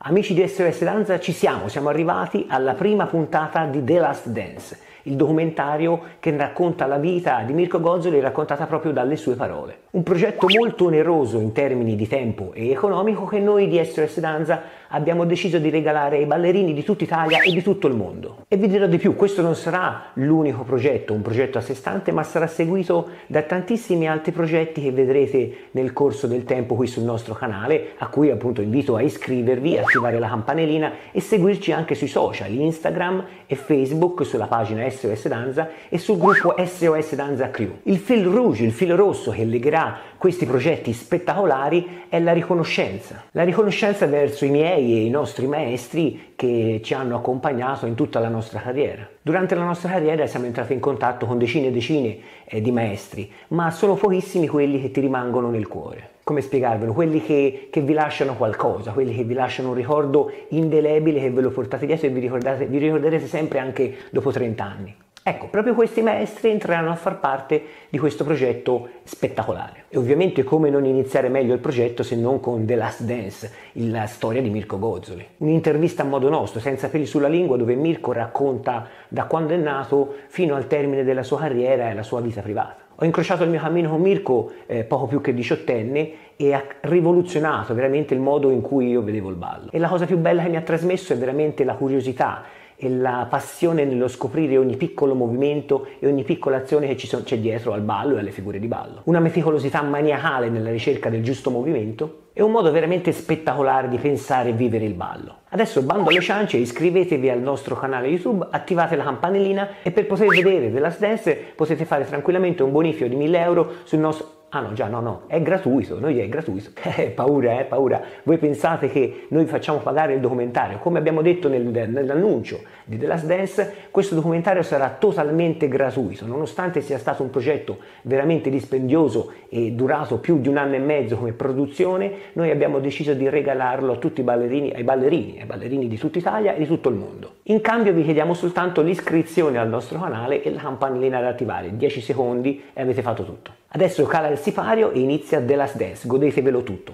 Amici di SOS Danza, siamo arrivati alla prima puntata di The Last Dance, il documentario che racconta la vita di Mirko Gozzoli raccontata proprio dalle sue parole. Un progetto molto oneroso in termini di tempo e economico che noi di SOS Danza abbiamo deciso di regalare ai ballerini di tutta Italia e di tutto il mondo. E vi dirò di più, questo non sarà l'unico progetto, un progetto a sé stante, ma sarà seguito da tantissimi altri progetti che vedrete nel corso del tempo qui sul nostro canale, a cui appunto invito a iscrivervi, attivare la campanellina e seguirci anche sui social, Instagram e Facebook, sulla pagina SOS Danza e sul gruppo SOS Danza Crew. Il fil rouge, il filo rosso che legherà questi progetti spettacolari è la riconoscenza verso i miei e i nostri maestri che ci hanno accompagnato in tutta la nostra carriera. Durante la nostra carriera siamo entrati in contatto con decine e decine di maestri, ma sono pochissimi quelli che ti rimangono nel cuore. Come spiegarvelo? Quelli che vi lasciano qualcosa, quelli che vi lasciano un ricordo indelebile che ve lo portate dietro e vi ricorderete sempre anche dopo 30 anni. Ecco, proprio questi maestri entreranno a far parte di questo progetto spettacolare. E ovviamente come non iniziare meglio il progetto se non con The Last Dance, la storia di Mirko Gozzoli. Un'intervista a modo nostro, senza peli sulla lingua, dove Mirko racconta da quando è nato fino al termine della sua carriera e la sua vita privata. Ho incrociato il mio cammino con Mirko poco più che 18enne e ha rivoluzionato veramente il modo in cui io vedevo il ballo. E la cosa più bella che mi ha trasmesso è veramente la curiosità e la passione nello scoprire ogni piccolo movimento e ogni piccola azione che c'è dietro al ballo e alle figure di ballo. Una meticolosità maniacale nella ricerca del giusto movimento e un modo veramente spettacolare di pensare e vivere il ballo. Adesso bando alle ciance, iscrivetevi al nostro canale YouTube, attivate la campanellina e per poter vedere The Last Dance potete fare tranquillamente un bonifico di 1.000 euro sul nostro... Ah no, già, no, è gratuito, noi è gratuito. Paura, paura. Voi pensate che noi facciamo pagare il documentario? Come abbiamo detto nell'annuncio di The Last Dance, questo documentario sarà totalmente gratuito, nonostante sia stato un progetto veramente dispendioso e durato più di 1 anno e mezzo come produzione, noi abbiamo deciso di regalarlo a tutti i ballerini, ai ballerini di tutta Italia e di tutto il mondo. In cambio vi chiediamo soltanto l'iscrizione al nostro canale e la campanellina da attivare, 10 secondi e avete fatto tutto. Adesso cala il sipario e inizia The Last Dance, godetevelo tutto.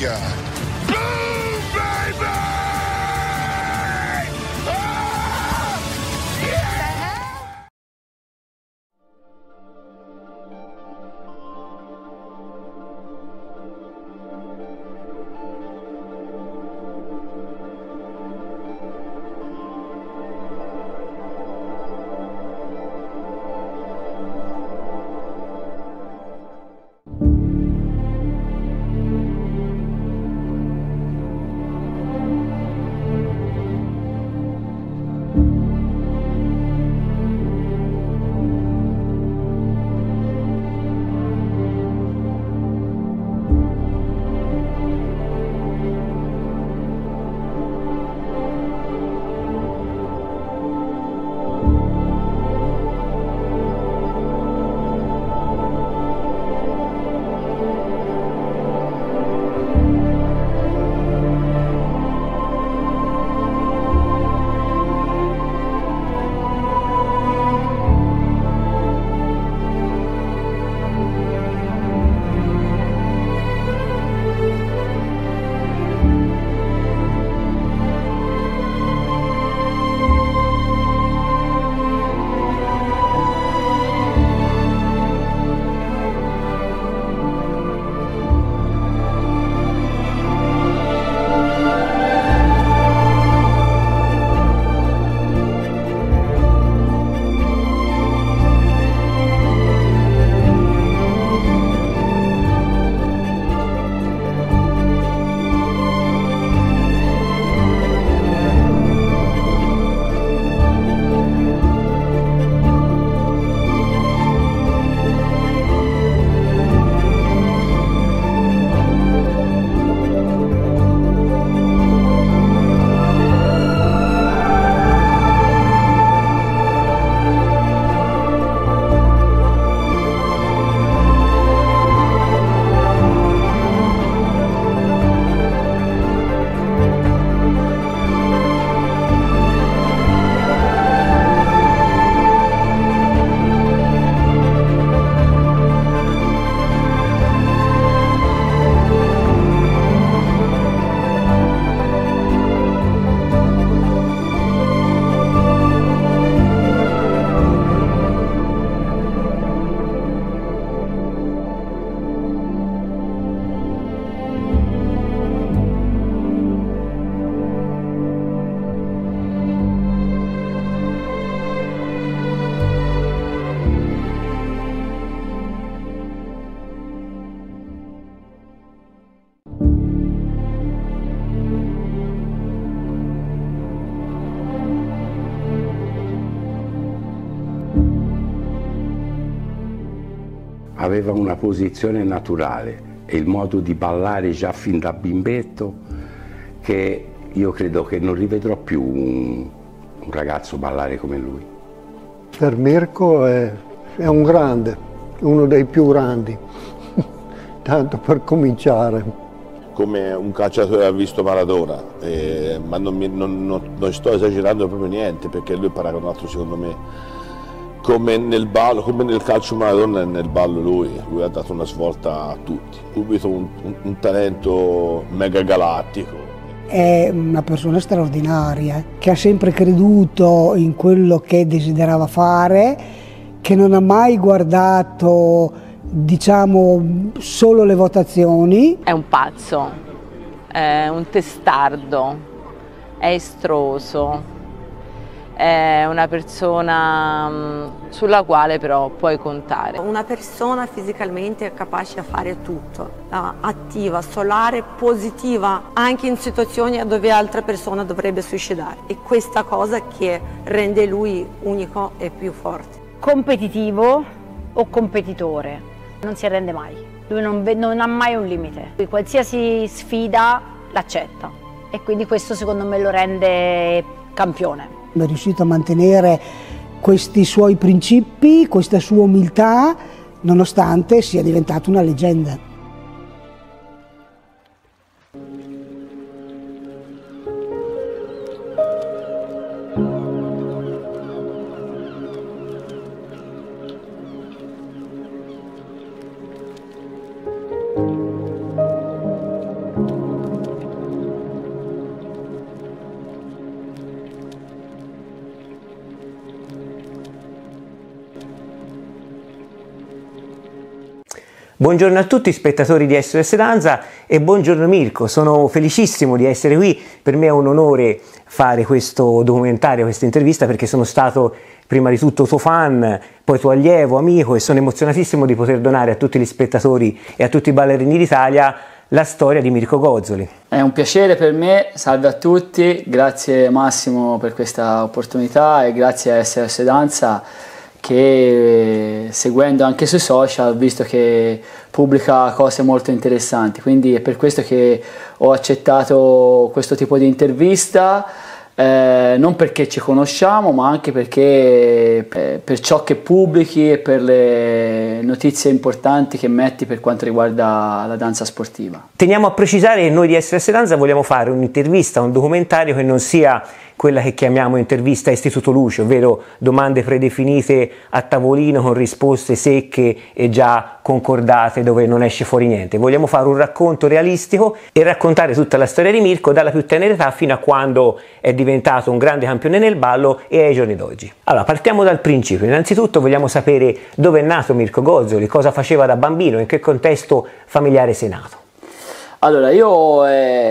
aveva una posizione naturale e il modo di ballare già fin da bimbetto che io credo che non rivedrò più un ragazzo ballare come lui. Per Mirko è un grande, uno dei più grandi, tanto per cominciare. Come un calciatore ha visto Maradona, ma non sto esagerando proprio niente, perché lui è paragonato secondo me come nel ballo, come nel calcio Maradona e nel ballo lui ha dato una svolta a tutti, subito un talento mega galattico. È una persona straordinaria, che ha sempre creduto in quello che desiderava fare, che non ha mai guardato, diciamo, solo le votazioni. È un pazzo, è un testardo, è estroso, è una persona sulla quale però puoi contare. Una persona fisicamente capace a fare tutto, attiva, solare, positiva, anche in situazioni dove altra persona dovrebbe suicidare. E questa cosa che rende lui unico e più forte. Competitivo o competitore, non si arrende mai, lui non ha mai un limite, lui qualsiasi sfida l'accetta e quindi questo secondo me lo rende campione. È riuscito a mantenere questi suoi principi, questa sua umiltà, nonostante sia diventato una leggenda. Buongiorno a tutti spettatori di SOS Danza e buongiorno Mirko, sono felicissimo di essere qui, per me è un onore fare questo documentario, questa intervista, perché sono stato prima di tutto tuo fan, poi tuo allievo, amico, e sono emozionatissimo di poter donare a tutti gli spettatori e a tutti i ballerini d'Italia la storia di Mirko Gozzoli. È un piacere per me, salve a tutti, grazie Massimo per questa opportunità e grazie a SOS Danza che, seguendo anche sui social, ho visto che pubblica cose molto interessanti, quindi è per questo che ho accettato questo tipo di intervista, non perché ci conosciamo, ma anche perché per ciò che pubblichi e per le notizie importanti che metti per quanto riguarda la danza sportiva. Teniamo a precisare che noi di SOS Danza vogliamo fare un'intervista, un documentario che non sia quella che chiamiamo intervista a Istituto Luce, ovvero domande predefinite a tavolino con risposte secche e già concordate dove non esce fuori niente. Vogliamo fare un racconto realistico e raccontare tutta la storia di Mirko dalla più tenera età fino a quando è diventato un grande campione nel ballo e ai giorni d'oggi. Allora, partiamo dal principio. Innanzitutto vogliamo sapere dove è nato Mirko Gozzoli, cosa faceva da bambino, in che contesto familiare sei nato. Allora, io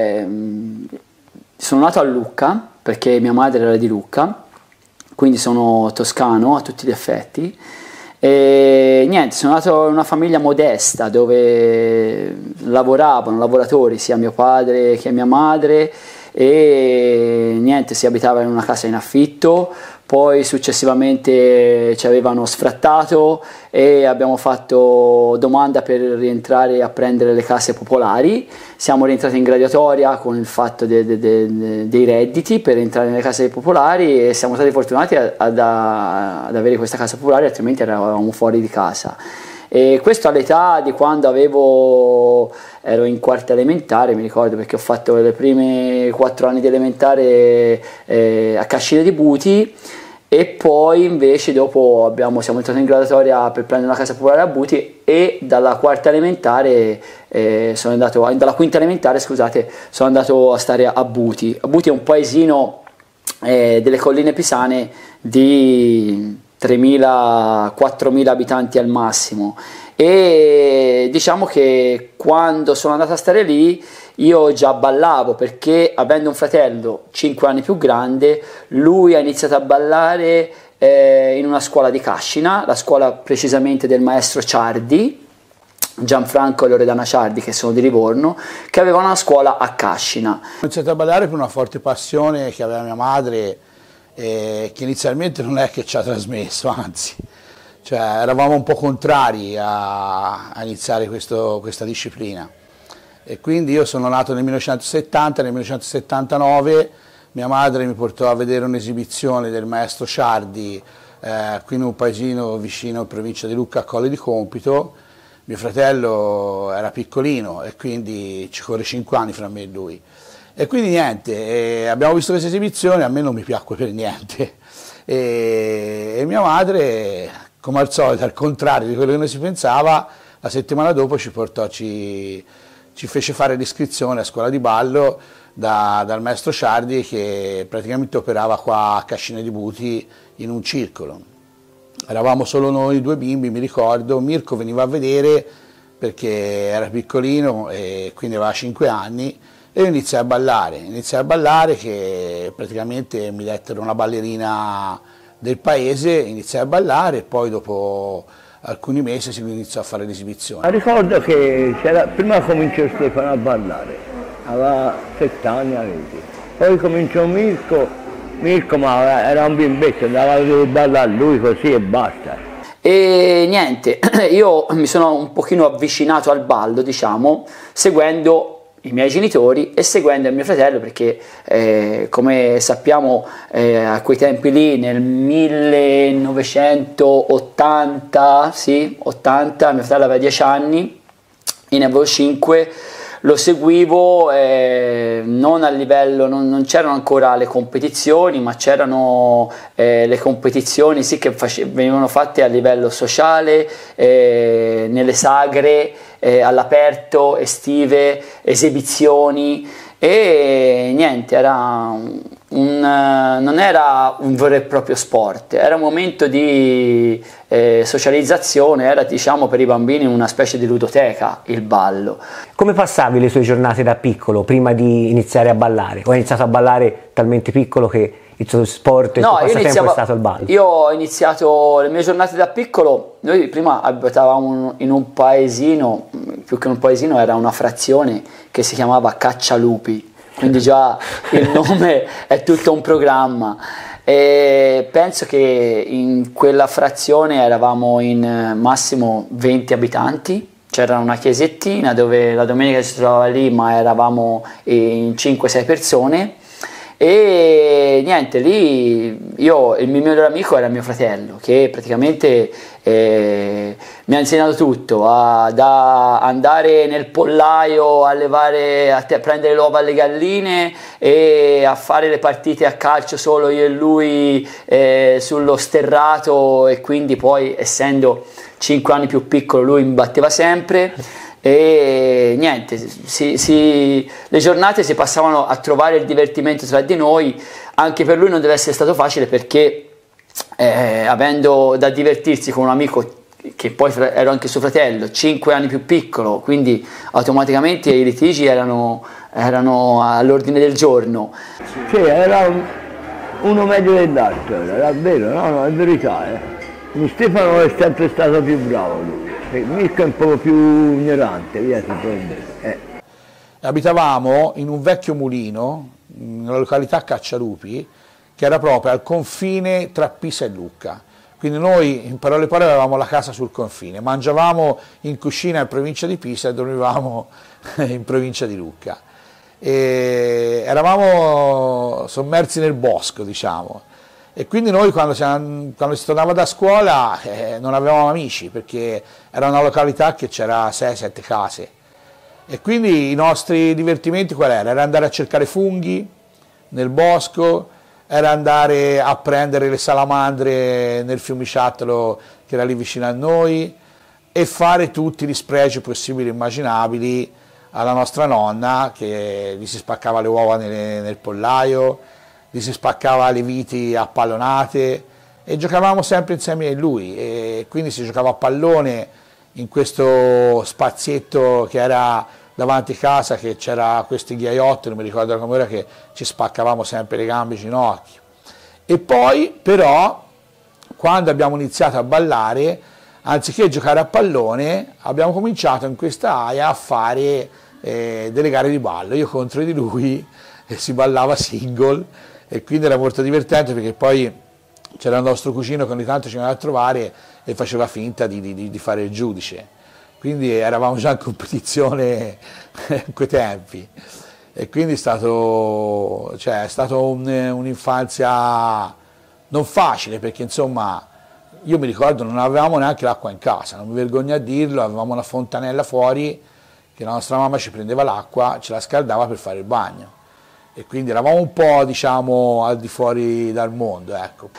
sono nato a Lucca, perché mia madre era di Lucca, quindi sono toscano a tutti gli effetti. E niente, sono nato in una famiglia modesta dove lavoravano lavoratori sia mio padre che mia madre, e niente, si abitava in una casa in affitto. Poi successivamente ci avevano sfrattato e abbiamo fatto domanda per rientrare a prendere le case popolari. Siamo rientrati in graduatoria con il fatto dei redditi per entrare nelle case popolari e siamo stati fortunati ad avere questa casa popolare, altrimenti eravamo fuori di casa. E questo all'età di quando ero in quarta elementare, mi ricordo, perché ho fatto le prime 4 anni di elementare a Cascina di Buti, e poi invece dopo siamo entrati in graduatoria per prendere una casa popolare a Buti, e dalla quarta elementare dalla quinta elementare, scusate, sono andato a stare a Buti. A Buti è un paesino delle colline pisane di 3.000-4.000 abitanti al massimo, e diciamo che quando sono andato a stare lì io già ballavo, perché avendo un fratello 5 anni più grande, lui ha iniziato a ballare in una scuola di Cascina, la scuola precisamente del maestro Ciardi, Gianfranco e Loredana Ciardi, che sono di Livorno, che aveva una scuola a Cascina. Ho iniziato a ballare per una forte passione che aveva mia madre, che inizialmente non è che ci ha trasmesso, anzi cioè eravamo un po' contrari a iniziare questa disciplina. E quindi io sono nato nel 1970, nel 1979 mia madre mi portò a vedere un'esibizione del maestro Ciardi qui in un paesino vicino in provincia di Lucca a Colle di Compito. Mio fratello era piccolino e quindi ci corre 5 anni fra me e lui. E quindi niente, abbiamo visto questa esibizione, a me non mi piacque per niente. E mia madre, come al solito, al contrario di quello che noi si pensava, la settimana dopo ci fece fare l'iscrizione a scuola di ballo dal maestro Ciardi, che praticamente operava qua a Cascina di Buti in un circolo. Eravamo solo noi 2 bimbi, mi ricordo. Mirko veniva a vedere perché era piccolino e quindi aveva 5 anni e io iniziai a ballare che praticamente mi dettero una ballerina del paese, iniziai a ballare e poi dopo alcuni mesi si iniziò a fare l'esibizione. Ricordo che prima cominciò Stefano a ballare, aveva 7 anni, poi cominciò Mirko ma era un bimbetto, andava a ballare lui così e basta. E niente, io mi sono un pochino avvicinato al ballo, diciamo, seguendo i miei genitori e seguendo mio fratello, perché come sappiamo a quei tempi lì, nel 1980, sì, 80, mio fratello aveva 10 anni, io ne avevo 5, lo seguivo non a livello, non c'erano ancora le competizioni, ma c'erano le competizioni sì, che venivano fatte a livello sociale, nelle sagre, all'aperto, estive, esibizioni, e niente, non era un vero e proprio sport, era un momento di socializzazione, era diciamo per i bambini una specie di ludoteca il ballo. Come passavi le tue giornate da piccolo prima di iniziare a ballare? O hai iniziato a ballare talmente piccolo che il tuo sport, il tuo passatempo è stato il ballo? Io ho iniziato le mie giornate da piccolo, noi prima abitavamo in un paesino, più che un paesino era una frazione che si chiamava Caccialupi, quindi già il nome è tutto un programma. E penso che in quella frazione eravamo in massimo 20 abitanti, c'era una chiesettina dove la domenica si trovava lì, ma eravamo in 5-6 persone. E niente, lì il mio migliore amico era mio fratello, che praticamente mi ha insegnato tutto, da andare nel pollaio a prendere le uova alle galline e a fare le partite a calcio solo io e lui sullo sterrato, e quindi poi essendo 5 anni più piccolo lui mi batteva sempre. E niente, le giornate si passavano a trovare il divertimento tra di noi. Anche per lui non deve essere stato facile, perché avendo da divertirsi con un amico che poi ero anche suo fratello, 5 anni più piccolo, quindi automaticamente i litigi erano all'ordine del giorno. Sì, era uno meglio dell'altro, era vero, no, è verità. Stefano è sempre stato più bravo lui. Mirko è un po' più ignorante, via, Abitavamo in un vecchio mulino, nella località Caccialupi, che era proprio al confine tra Pisa e Lucca. Quindi noi, in parole povere, avevamo la casa sul confine, mangiavamo in cucina in provincia di Pisa e dormivamo in provincia di Lucca. E eravamo sommersi nel bosco, diciamo. E quindi noi quando si tornava da scuola non avevamo amici, perché era una località che c'era 6-7 case. E quindi i nostri divertimenti qual era? Era andare a cercare funghi nel bosco, era andare a prendere le salamandre nel fiumiciattolo che era lì vicino a noi e fare tutti gli spreci possibili e immaginabili alla nostra nonna, che gli si spaccava le uova nel pollaio, gli si spaccava le viti a pallonate e giocavamo sempre insieme a lui. E quindi si giocava a pallone in questo spazietto che era davanti a casa, che c'era questi ghiaiotto, non mi ricordo come era, che ci spaccavamo sempre le gambe e i ginocchi. E poi però quando abbiamo iniziato a ballare, anziché giocare a pallone, abbiamo cominciato in questa area a fare delle gare di ballo, io contro di lui, e si ballava single. E quindi era molto divertente, perché poi c'era il nostro cugino che ogni tanto ci veniva a trovare e faceva finta di fare il giudice, quindi eravamo già in competizione in quei tempi, e quindi è stato un'infanzia non facile, perché insomma io mi ricordo non avevamo neanche l'acqua in casa, non mi vergogno a dirlo, avevamo una fontanella fuori che la nostra mamma ci prendeva l'acqua, ce la scaldava per fare il bagno, e quindi eravamo un po', diciamo, al di fuori dal mondo, ecco.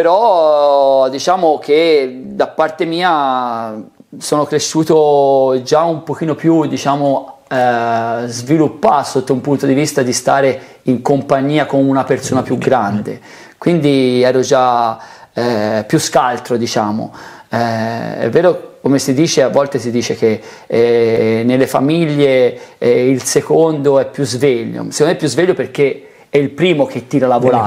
Però diciamo che da parte mia sono cresciuto già un pochino più, diciamo, sviluppato sotto un punto di vista di stare in compagnia con una persona più grande, quindi ero già più scaltro, diciamo. È vero, come si dice, a volte si dice che nelle famiglie il secondo è più sveglio. Secondo me è più sveglio perché è il primo che tira la volata,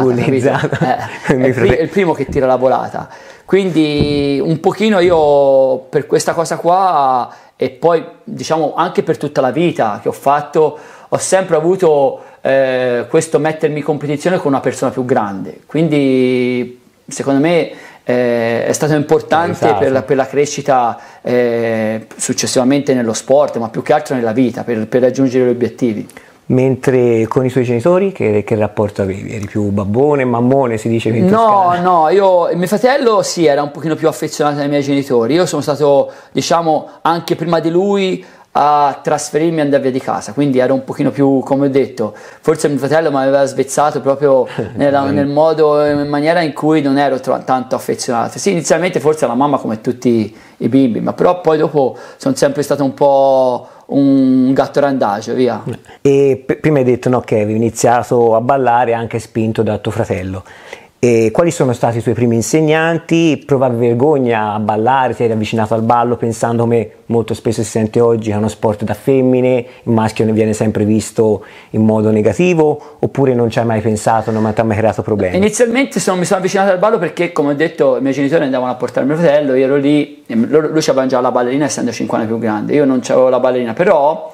è il primo che tira la volata. Quindi un pochino io per questa cosa qua, e poi diciamo anche per tutta la vita che ho fatto, ho sempre avuto questo mettermi in competizione con una persona più grande, quindi secondo me è stato importante per la crescita successivamente nello sport, ma più che altro nella vita, per raggiungere gli obiettivi. Mentre con i tuoi genitori che rapporto avevi? Eri più babbone, mammone, si dice in Toscana? No, mio fratello sì, era un pochino più affezionato ai miei genitori. Io sono stato, diciamo, anche prima di lui a trasferirmi e andare via di casa, quindi ero un pochino più, come ho detto, forse mio fratello mi aveva svezzato proprio nel modo, in maniera in cui non ero tanto affezionato. Sì, inizialmente forse alla mamma come tutti i bimbi, ma però poi dopo sono sempre stato un po' un gatto randagio, via. E prima hai detto, no, che avevi iniziato a ballare anche spinto da tuo fratello. E quali sono stati i tuoi primi insegnanti? Provavi vergogna a ballare? Ti eri avvicinato al ballo pensando, come molto spesso si sente oggi, che è uno sport da femmine, il maschio ne viene sempre visto in modo negativo, oppure non ci hai mai pensato, non ti ha mai creato problemi? Inizialmente mi sono avvicinato al ballo perché, come ho detto, i miei genitori andavano a portare mio fratello, io ero lì, lui aveva già la ballerina essendo 5 anni più grande, io non avevo la ballerina, però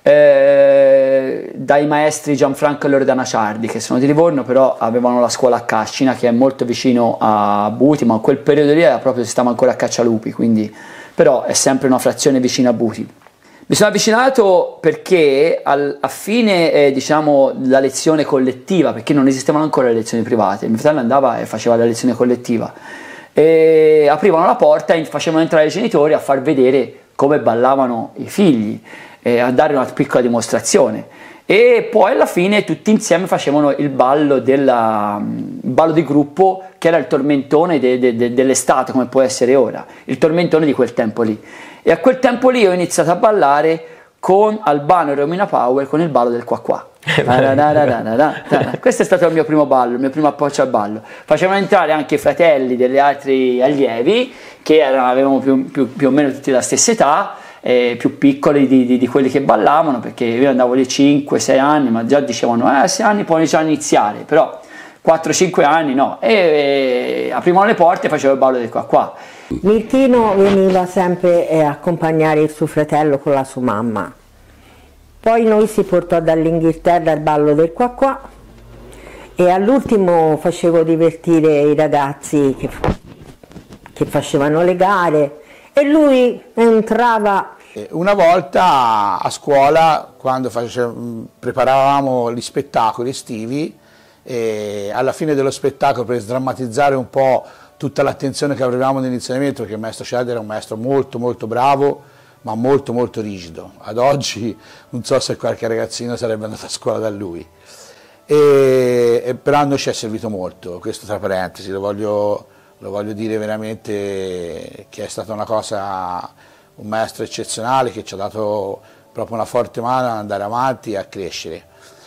dai maestri Gianfranco e Loredana Ciardi, che sono di Livorno, però avevano la scuola a Cascina, che è molto vicino a Buti, ma in quel periodo lì era proprio, si stava ancora a Caccialupi, quindi, però è sempre una frazione vicina a Buti. Mi sono avvicinato perché a fine diciamo la lezione collettiva, perché non esistevano ancora le lezioni private, mio fratello andava e faceva la lezione collettiva, e aprivano la porta e facevano entrare i genitori a far vedere come ballavano i figli, a dare una piccola dimostrazione, e poi alla fine tutti insieme facevano il ballo di gruppo, che era il tormentone dell'estate, come può essere ora, il tormentone di quel tempo lì. E a quel tempo lì ho iniziato a ballare con Albano e Romina Power con il ballo del qua qua. Questo è stato il mio primo ballo, il mio primo approccio al ballo. Facevano entrare anche i fratelli degli altri allievi che avevano più o meno tutti la stessa età, più piccoli di quelli che ballavano, perché io andavo lì 5-6 anni, ma già dicevano 6 anni puoi già iniziare, però 4-5 anni no, e aprivano le porte e facevo il ballo del qua qua. Mirtino veniva sempre a accompagnare il suo fratello con la sua mamma, poi noi si portò dall'Inghilterra il ballo del qua qua, e all'ultimo facevo divertire i ragazzi che facevano le gare, e lui entrava. Una volta a scuola, quando preparavamo gli spettacoli estivi, alla fine dello spettacolo, per sdrammatizzare un po' tutta l'attenzione che avevamo nell'insegnamento, perché il maestro Ciardi era un maestro molto molto bravo, ma molto molto rigido. Ad oggi non so se qualche ragazzino sarebbe andato a scuola da lui, però a noi ci è servito molto, questo tra parentesi, lo voglio dire veramente, che è stata una cosa, un maestro eccezionale che ci ha dato proprio una forte mano ad andare avanti e a crescere.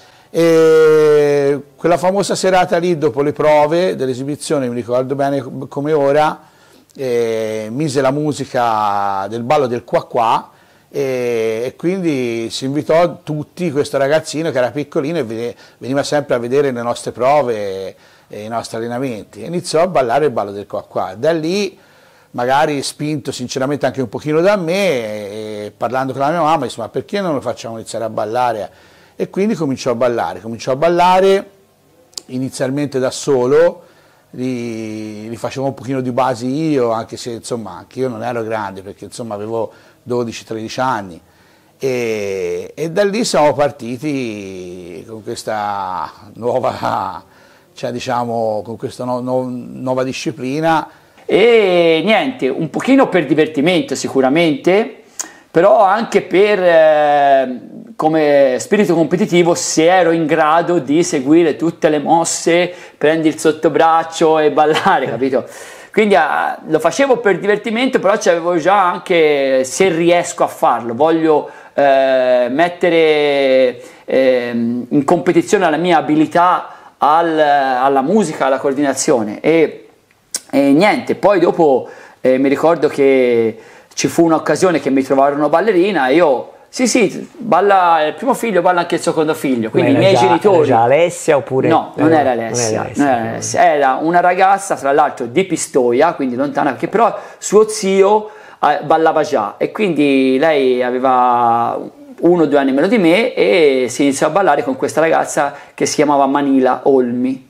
E quella famosa serata lì, dopo le prove dell'esibizione, mi ricordo bene come ora, mise la musica del ballo del qua qua, e quindi si invitò tutti, questo ragazzino che era piccolino e veniva sempre a vedere le nostre prove e i nostri allenamenti, e iniziò a ballare il ballo del qua qua. Da lì, magari spinto sinceramente anche un pochino da me, e parlando con la mia mamma, disse: ma perché non lo facciamo iniziare a ballare? E quindi cominciò a ballare inizialmente da solo, li facevo un pochino di base io, anche se insomma anche io non ero grande, perché insomma avevo 12-13 anni. E da lì siamo partiti con questa nuova, cioè diciamo, con questa nuova disciplina. E niente, un pochino per divertimento sicuramente, però anche per come spirito competitivo, se ero in grado di seguire tutte le mosse, prendi il sottobraccio e ballare, capito? Quindi lo facevo per divertimento, però c'avevo già anche, se riesco a farlo, voglio mettere in competizione la mia abilità alla musica, alla coordinazione e niente, poi dopo mi ricordo che ci fu un'occasione che mi trovarono ballerina e io sì, balla il primo figlio, balla anche il secondo figlio, quindi i miei genitori... Era già Alessia oppure... No, non era Alessia, era una ragazza tra l'altro di Pistoia, quindi lontana, che però suo zio ballava già e quindi lei aveva 1 o 2 anni meno di me e si iniziò a ballare con questa ragazza che si chiamava Manila Olmi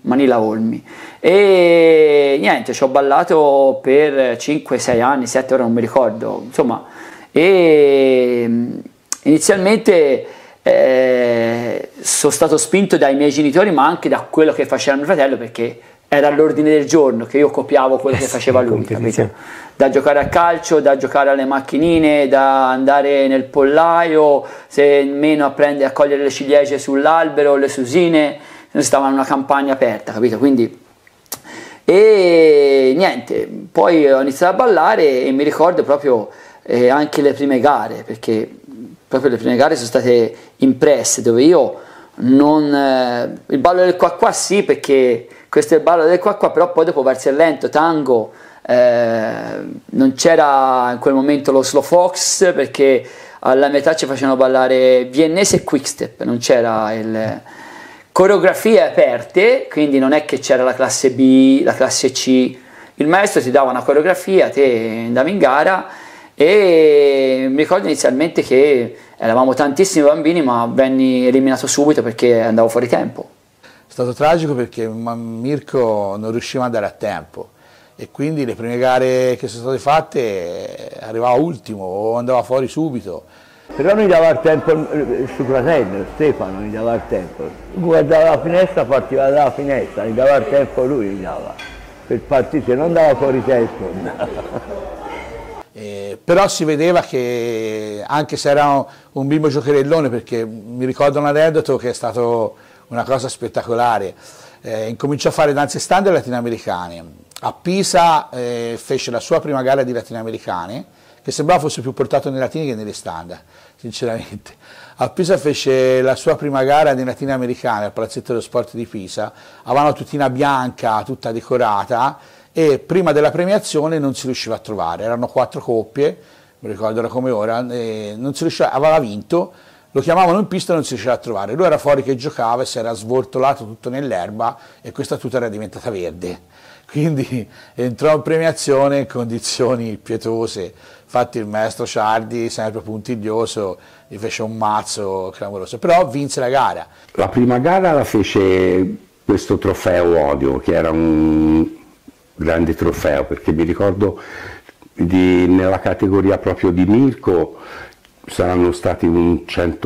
e niente, ci ho ballato per 5-6 anni, 7 ora non mi ricordo, insomma, e inizialmente sono stato spinto dai miei genitori ma anche da quello che faceva mio fratello, perché era all'ordine del giorno che io copiavo quello che faceva lui, capito? Da giocare a calcio, da giocare alle macchinine, da andare nel pollaio, se meno a cogliere le ciliegie sull'albero, le susine, stava in una campagna aperta, capito? Quindi, e niente, poi ho iniziato a ballare e mi ricordo proprio anche le prime gare, perché proprio le prime gare sono state impresse, dove io non... il ballo del qua qua sì, perché questo è il ballo del qua qua, però poi dopo verso il lento, tango, non c'era in quel momento lo slow fox, perché alla metà ci facevano ballare viennese e quickstep, non c'era coreografie aperte, quindi non è che c'era la classe B, la classe C, il maestro ti dava una coreografia, te andavi in gara e mi ricordo inizialmente che eravamo tantissimi bambini ma venni eliminato subito perché andavo fuori tempo. È stato tragico perché Mirko non riusciva ad andare a tempo e quindi le prime gare che sono state fatte arrivava ultimo o andava fuori subito. Però mi dava il tempo suo fratello, Stefano, mi dava il tempo. Guardava la finestra, partiva dalla finestra, mi dava il tempo lui, mi dava. Per partire, se non dava fuori tempo. Però si vedeva che anche se era un bimbo giocherellone, perché mi ricordo un aneddoto che è stato una cosa spettacolare, incominciò a fare danze standard latinoamericane. A Pisa fece la sua prima gara di latinoamericane, che sembrava fosse più portato nei latini che nelle standard, sinceramente. A Pisa fece la sua prima gara di latinoamericane al Palazzetto dello Sport di Pisa, aveva una tutina bianca tutta decorata e prima della premiazione non si riusciva a trovare, erano 4 coppie, mi ricordo era come ora, non si riusciva, aveva vinto, lo chiamavano in pista e non si riusciva a trovare, lui era fuori che giocava e si era svoltolato tutto nell'erba e questa tuta era diventata verde, quindi entrò in premiazione in condizioni pietose, infatti il maestro Ciardi, sempre puntiglioso, gli fece un mazzo clamoroso, però vinse la gara. La prima gara la fece questo trofeo Odio, che era un grande trofeo, perché mi ricordo nella categoria proprio di Mirko saranno stati un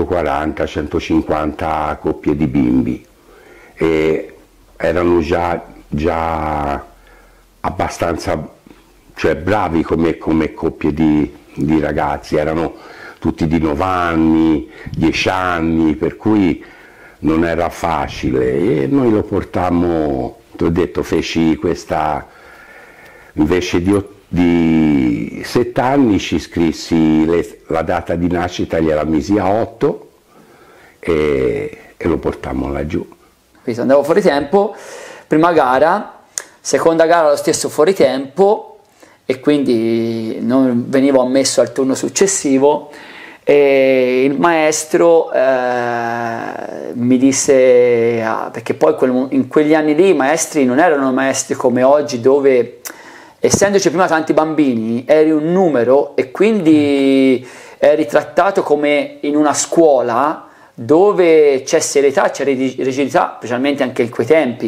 140-150 coppie di bimbi e erano già abbastanza, cioè, bravi come coppie di ragazzi, erano tutti di 9 anni, 10 anni, per cui non era facile e noi lo portammo, ti ho detto, feci questa, invece di 7 anni ci scrissi la data di nascita, gliela misi a 8 e lo portammo laggiù. Quindi andavo fuori tempo, prima gara, seconda gara lo stesso fuori tempo e quindi non venivo ammesso al turno successivo e il maestro mi disse, perché poi in quegli anni lì i maestri non erano maestri come oggi, dove essendoci prima tanti bambini eri un numero e quindi eri trattato come in una scuola dove c'è serietà, c'è rigidità, specialmente anche in quei tempi.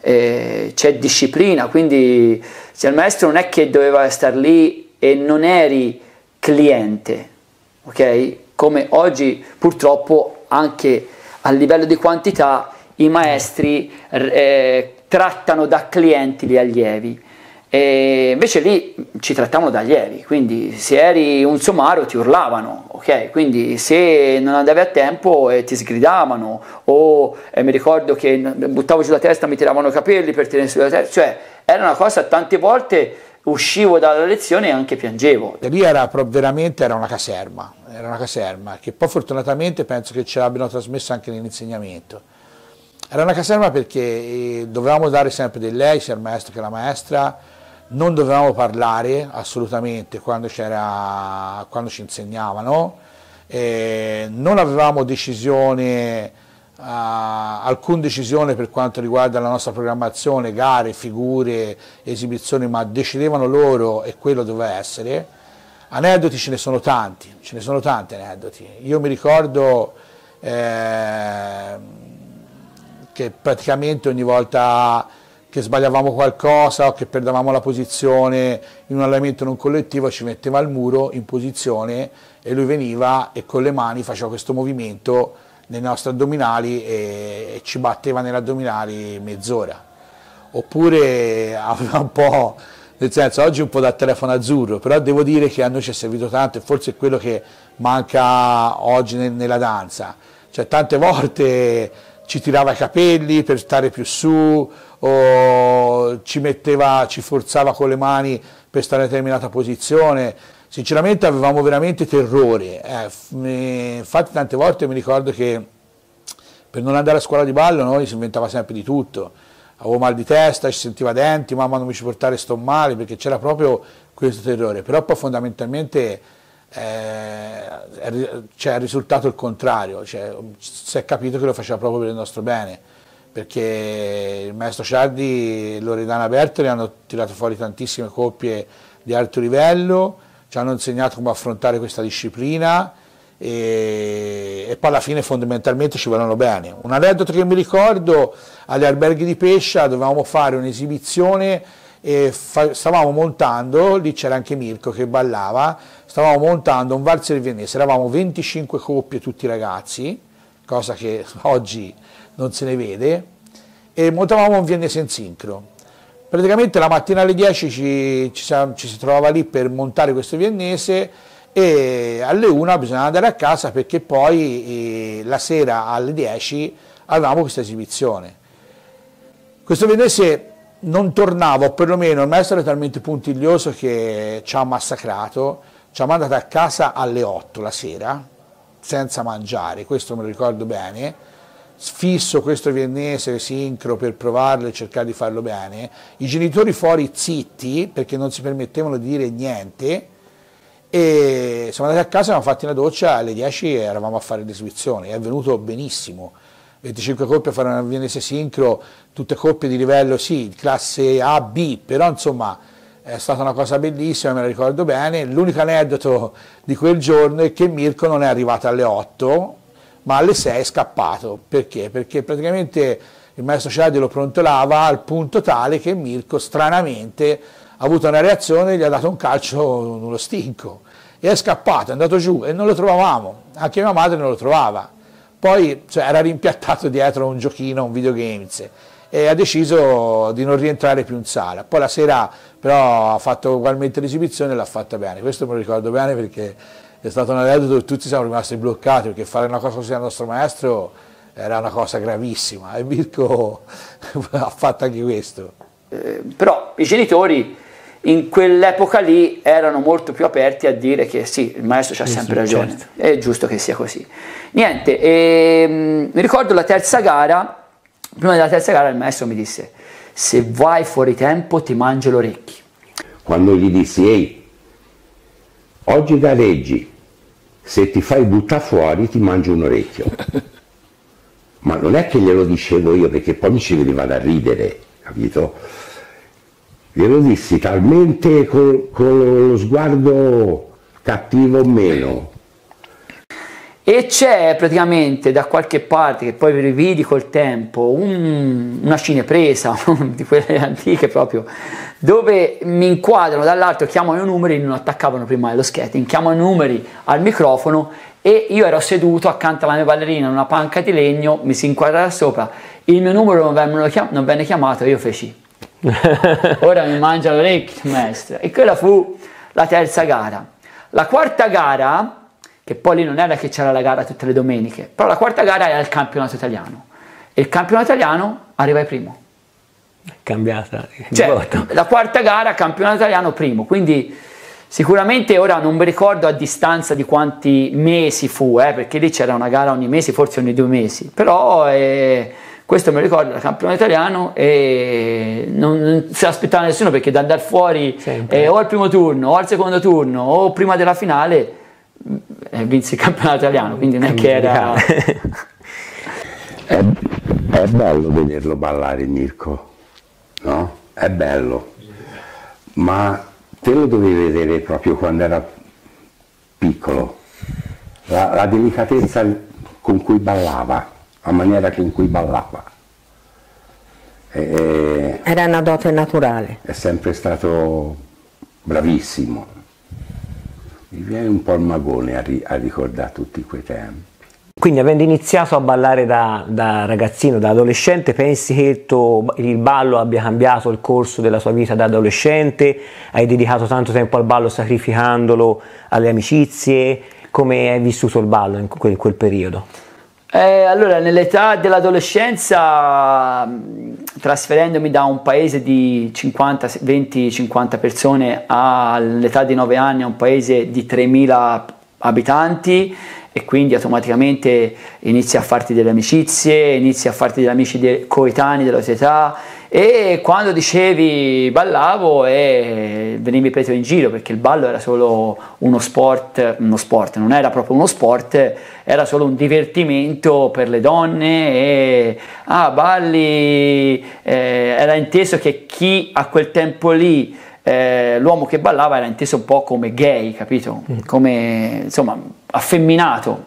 c'è disciplina, quindi se il maestro non è che doveva star lì e non eri cliente, ok? Come oggi purtroppo anche a livello di quantità i maestri trattano da clienti gli allievi. E invece lì ci trattavano da allievi, quindi se eri un somaro ti urlavano, ok? Quindi se non andavi a tempo ti sgridavano, o mi ricordo che buttavo giù la testa, mi tiravano i capelli per tirare sulla testa, cioè era una cosa, tante volte uscivo dalla lezione e anche piangevo. E lì veramente era una caserma, che poi fortunatamente penso che ce l'abbiano trasmessa anche nell'insegnamento. Era una caserma perché dovevamo dare sempre del lei, sia il maestro che la maestra, non dovevamo parlare assolutamente quando ci insegnavano, non avevamo alcuna decisione per quanto riguarda la nostra programmazione, gare, figure, esibizioni, ma decidevano loro e quello doveva essere. Aneddoti ce ne sono tanti aneddoti. Io mi ricordo che praticamente ogni volta che sbagliavamo qualcosa o che perdevamo la posizione in un allenamento non collettivo ci metteva al muro in posizione e lui veniva e con le mani faceva questo movimento nei nostri addominali e ci batteva negli addominali mezz'ora. Oppure aveva un po', nel senso, oggi un po' da telefono azzurro, però devo dire che a noi ci è servito tanto e forse è quello che manca oggi nella danza. Cioè tante volte ci tirava i capelli per stare più su, o ci forzava con le mani per stare in determinata posizione. Sinceramente avevamo veramente terrore, infatti tante volte mi ricordo che per non andare a scuola di ballo noi si inventava sempre di tutto, avevo mal di testa, ci sentiva denti, mamma non mi ci portare, sto male, perché c'era proprio questo terrore, però poi fondamentalmente è risultato il contrario, cioè, si è capito che lo faceva proprio per il nostro bene, perché il maestro Ciardi e Loredana Bertoli hanno tirato fuori tantissime coppie di alto livello, ci hanno insegnato come affrontare questa disciplina e poi alla fine fondamentalmente ci volevano bene. Un aneddoto che mi ricordo, agli alberghi di Pescia dovevamo fare un'esibizione e stavamo montando, lì c'era anche Mirko che ballava, stavamo montando un valzer viennese, eravamo 25 coppie tutti ragazzi, cosa che oggi non se ne vede, e montavamo un viennese in sincro. Praticamente la mattina alle 10 ci si trovava lì per montare questo viennese e alle 1 bisognava andare a casa perché poi la sera alle 10 avevamo questa esibizione. Questo viennese non tornava, o perlomeno il maestro era talmente puntiglioso che ci ha massacrato, ci ha mandato a casa alle 8 la sera, senza mangiare, questo me lo ricordo bene, fisso questo viennese sincro per provarlo e cercare di farlo bene, i genitori fuori zitti perché non si permettevano di dire niente, e siamo andati a casa, abbiamo fatto una doccia, alle 10 eravamo a fare l'esibizione, è venuto benissimo. 25 coppie a fare un viennese sincro, tutte coppie di livello, sì, classe A, B, però insomma è stata una cosa bellissima, me la ricordo bene. L'unico aneddoto di quel giorno è che Mirko non è arrivato alle 8, ma alle 6 è scappato. Perché? Perché praticamente il maestro Ciardi lo brontolava al punto tale che Mirko stranamente ha avuto una reazione e gli ha dato un calcio nello stinco. E è scappato, è andato giù e non lo trovavamo, anche mia madre non lo trovava. Poi era rimpiattato dietro un giochino, un videogames, e ha deciso di non rientrare più in sala. Poi la sera però ha fatto ugualmente l'esibizione e l'ha fatta bene. Questo me lo ricordo bene perché è stato un aneddoto dove tutti siamo rimasti bloccati, perché fare una cosa così al nostro maestro era una cosa gravissima e Mirko ha fatto anche questo. Però i genitori in quell'epoca lì erano molto più aperti a dire che sì, il maestro c'ha sempre ragione, certo. È giusto che sia così. Niente, mi ricordo la terza gara, prima della terza gara il maestro mi disse: se vai fuori tempo ti mangio le orecchie. Quando gli dissi: ehi, oggi gareggi, se ti fai buttare fuori ti mangio un orecchio. Ma non è che glielo dicevo io perché poi mi ci veniva da ridere, capito? Glielo dissi talmente con lo sguardo cattivo o meno. E c'è praticamente da qualche parte, che poi rividi col tempo, una cinepresa di quelle antiche proprio, dove mi inquadrano dall'alto, chiamano i numeri, non attaccavano prima lo skating, chiamano i numeri al microfono e io ero seduto accanto alla mia ballerina in una panca di legno, mi si inquadrava sopra, il mio numero non venne chiamato e io feci ora mi mangia l'orecchio maestro, e quella fu la terza gara. La quarta gara, che poi lì non era che c'era la gara tutte le domeniche, però la quarta gara era il campionato italiano e il campionato italiano arriva primo. Cambiata. Cioè, la quarta gara, campionato italiano primo, quindi sicuramente ora non mi ricordo a distanza di quanti mesi fu, perché lì c'era una gara ogni mese, forse ogni 2 mesi, però questo mi ricordo, il campionato italiano, e non si aspettava nessuno, perché da andare fuori o al primo turno o al secondo turno o prima della finale vinse il campionato italiano, quindi non è che era... È bello vederlo ballare Mirko, no? È bello, ma te lo dovevi vedere proprio quando era piccolo, la delicatezza con cui ballava, la maniera con cui ballava. Era una dote naturale. È sempre stato bravissimo. Mi viene un po' il magone a ricordare tutti quei tempi. Quindi, avendo iniziato a ballare da ragazzino, da adolescente, pensi che il ballo abbia cambiato il corso della tua vita da adolescente? Hai dedicato tanto tempo al ballo sacrificandolo alle amicizie? Come hai vissuto il ballo in quel periodo? Allora, nell'età dell'adolescenza, trasferendomi da un paese di 20-50 persone all'età di 9 anni a un paese di 3.000 abitanti, e quindi automaticamente inizi a farti delle amicizie, inizi a farti degli amici coetanei della tua età, e quando dicevi ballavo venivi preso in giro, perché il ballo era solo uno sport, non era proprio uno sport, era solo un divertimento per le donne, e balli, era inteso che chi a quel tempo lì, l'uomo che ballava era inteso un po' come gay, capito? Come, insomma, affemminato.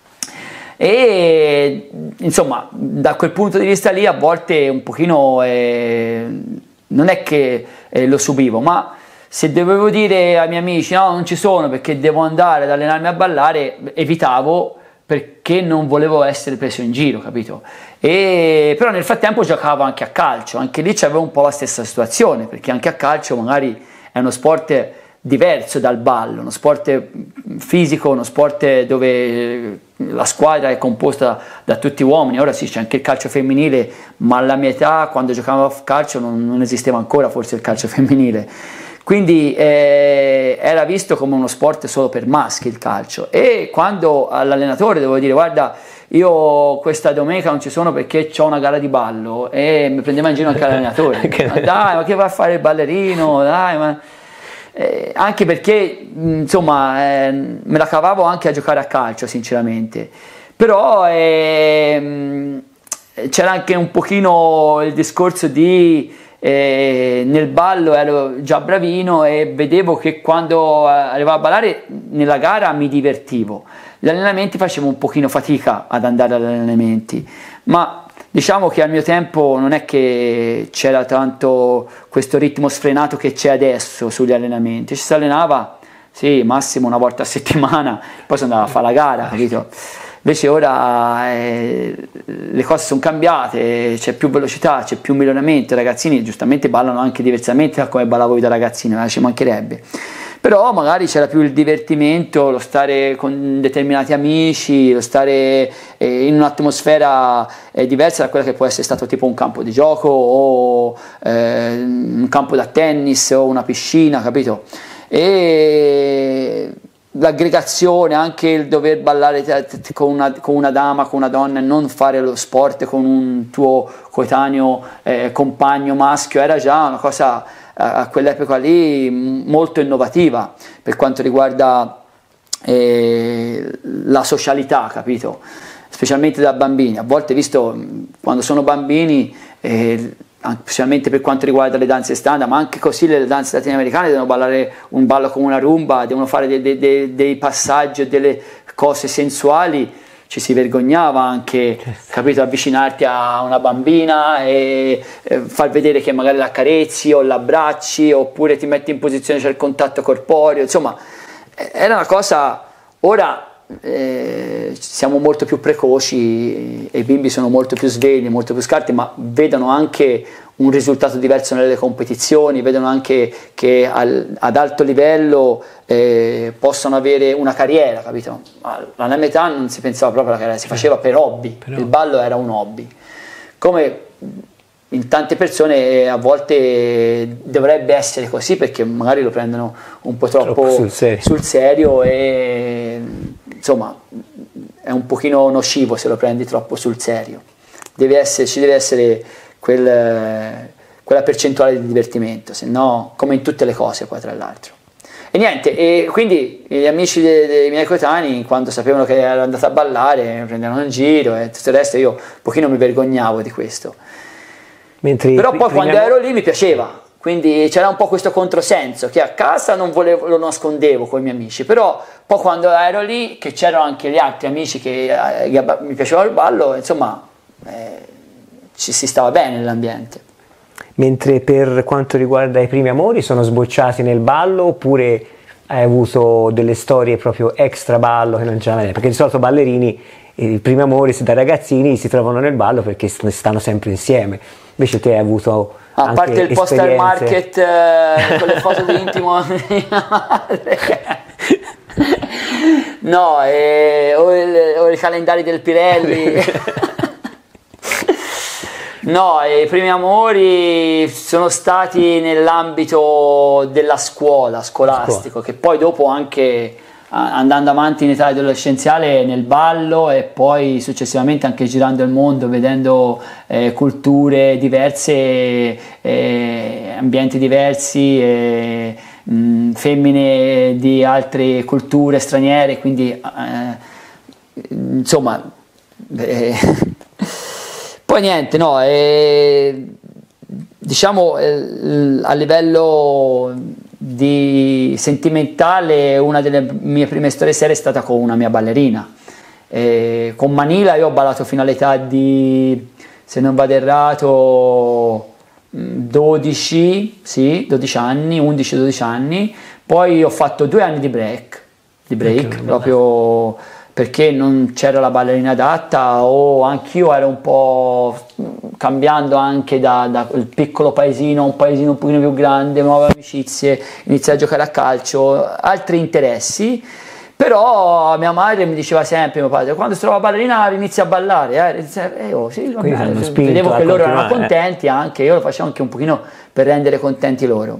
E insomma, da quel punto di vista lì a volte un pochino non è che lo subivo, ma se dovevo dire ai miei amici no, non ci sono perché devo andare ad allenarmi a ballare, evitavo, perché non volevo essere preso in giro, capito? Però nel frattempo giocavo anche a calcio, anche lì c'avevo un po' la stessa situazione, perché anche a calcio magari è uno sport diverso dal ballo, uno sport fisico, uno sport dove la squadra è composta da tutti uomini. Ora sì, c'è anche il calcio femminile, ma alla mia età, quando giocavo a calcio, non esisteva ancora forse il calcio femminile, quindi era visto come uno sport solo per maschi il calcio. E quando all'allenatore dovevo dire guarda, io questa domenica non ci sono perché ho una gara di ballo, e mi prendeva in giro anche l'allenatore. Dai, ma che va a fare il ballerino, dai, ma... anche perché insomma me la cavavo anche a giocare a calcio sinceramente, però c'era anche un pochino il discorso di nel ballo ero già bravino e vedevo che quando arrivavo a ballare nella gara mi divertivo, gli allenamenti facevo un pochino fatica ad andare agli allenamenti, ma diciamo che al mio tempo non è che c'era tanto questo ritmo sfrenato che c'è adesso sugli allenamenti, ci si allenava sì, massimo una volta a settimana, poi si andava a fare la gara, capito? Invece ora le cose sono cambiate, c'è più velocità, c'è più miglioramento, i ragazzini giustamente ballano anche diversamente da come ballavo io da ragazzino, ci mancherebbe. Però magari c'era più il divertimento, lo stare con determinati amici, lo stare in un'atmosfera diversa da quella che può essere stato tipo un campo di gioco o un campo da tennis o una piscina, capito? E l'aggregazione, anche il dover ballare con una dama, con una donna, e non fare lo sport con un tuo coetaneo compagno maschio, era già una cosa a quell'epoca lì molto innovativa per quanto riguarda la socialità, capito? Specialmente da bambini. A volte, visto quando sono bambini, specialmente per quanto riguarda le danze standard, ma anche così le danze latinoamericane, devono ballare un ballo come una rumba, devono fare dei passaggi, delle cose sensuali ci si vergognava anche, capito, avvicinarti a una bambina e far vedere che magari la accarezzi o l'abbracci, oppure ti metti in posizione, c'è il contatto corporeo, insomma era una cosa. Ora siamo molto più precoci e i bimbi sono molto più svegli, molto più scarti, ma vedono anche un risultato diverso nelle competizioni, vedono anche che ad alto livello possono avere una carriera, capito? Alla mia età non si pensava proprio alla carriera, si faceva per hobby, il ballo era un hobby, come in tante persone a volte dovrebbe essere così, perché magari lo prendono un po' troppo sul serio e insomma è un pochino nocivo se lo prendi troppo sul serio. Ci deve essere quella percentuale di divertimento, se no, come in tutte le cose poi tra l'altro. E niente, e quindi gli amici dei miei coetanei, quando sapevano che ero andato a ballare, mi prendevano in giro e tutto il resto, io un pochino mi vergognavo di questo. Però poi quando ero lì mi piaceva, quindi c'era un po' questo controsenso, che a casa non volevo, lo nascondevo con i miei amici, però poi quando ero lì, che c'erano anche gli altri amici che mi piaceva il ballo, insomma ci si stava bene nell'ambiente. Mentre per quanto riguarda i primi amori, sono sbocciati nel ballo oppure hai avuto delle storie proprio extra ballo che non c'è? Perché di solito ballerini, i primi amori da ragazzini si trovano nel ballo perché stanno sempre insieme, invece te hai avuto a parte il poster market con le foto di intimo di mia madre, no, o i calendari del Pirelli. No, i primi amori sono stati nell'ambito della scolastico, che poi dopo anche andando avanti in età adolescenziale nel ballo e poi successivamente anche girando il mondo, vedendo culture diverse, ambienti diversi, femmine di altre culture straniere, quindi insomma poi niente, no, diciamo a livello di sentimentale una delle mie prime storie serie è stata con una mia ballerina. Con Manila io ho ballato fino all'età di, se non vado errato, 12 anni, 11-12 anni, poi ho fatto 2 anni di break proprio perché non c'era la ballerina adatta, o anch'io ero un po' cambiando anche da quel piccolo paesino a un paesino un pochino più grande, nuove amicizie, iniziai a giocare a calcio, altri interessi, però mia madre mi diceva sempre, mio padre, quando si trova ballerina inizia a ballare, sì, vedevo che loro erano contenti, anche io lo facevo anche un pochino per rendere contenti loro.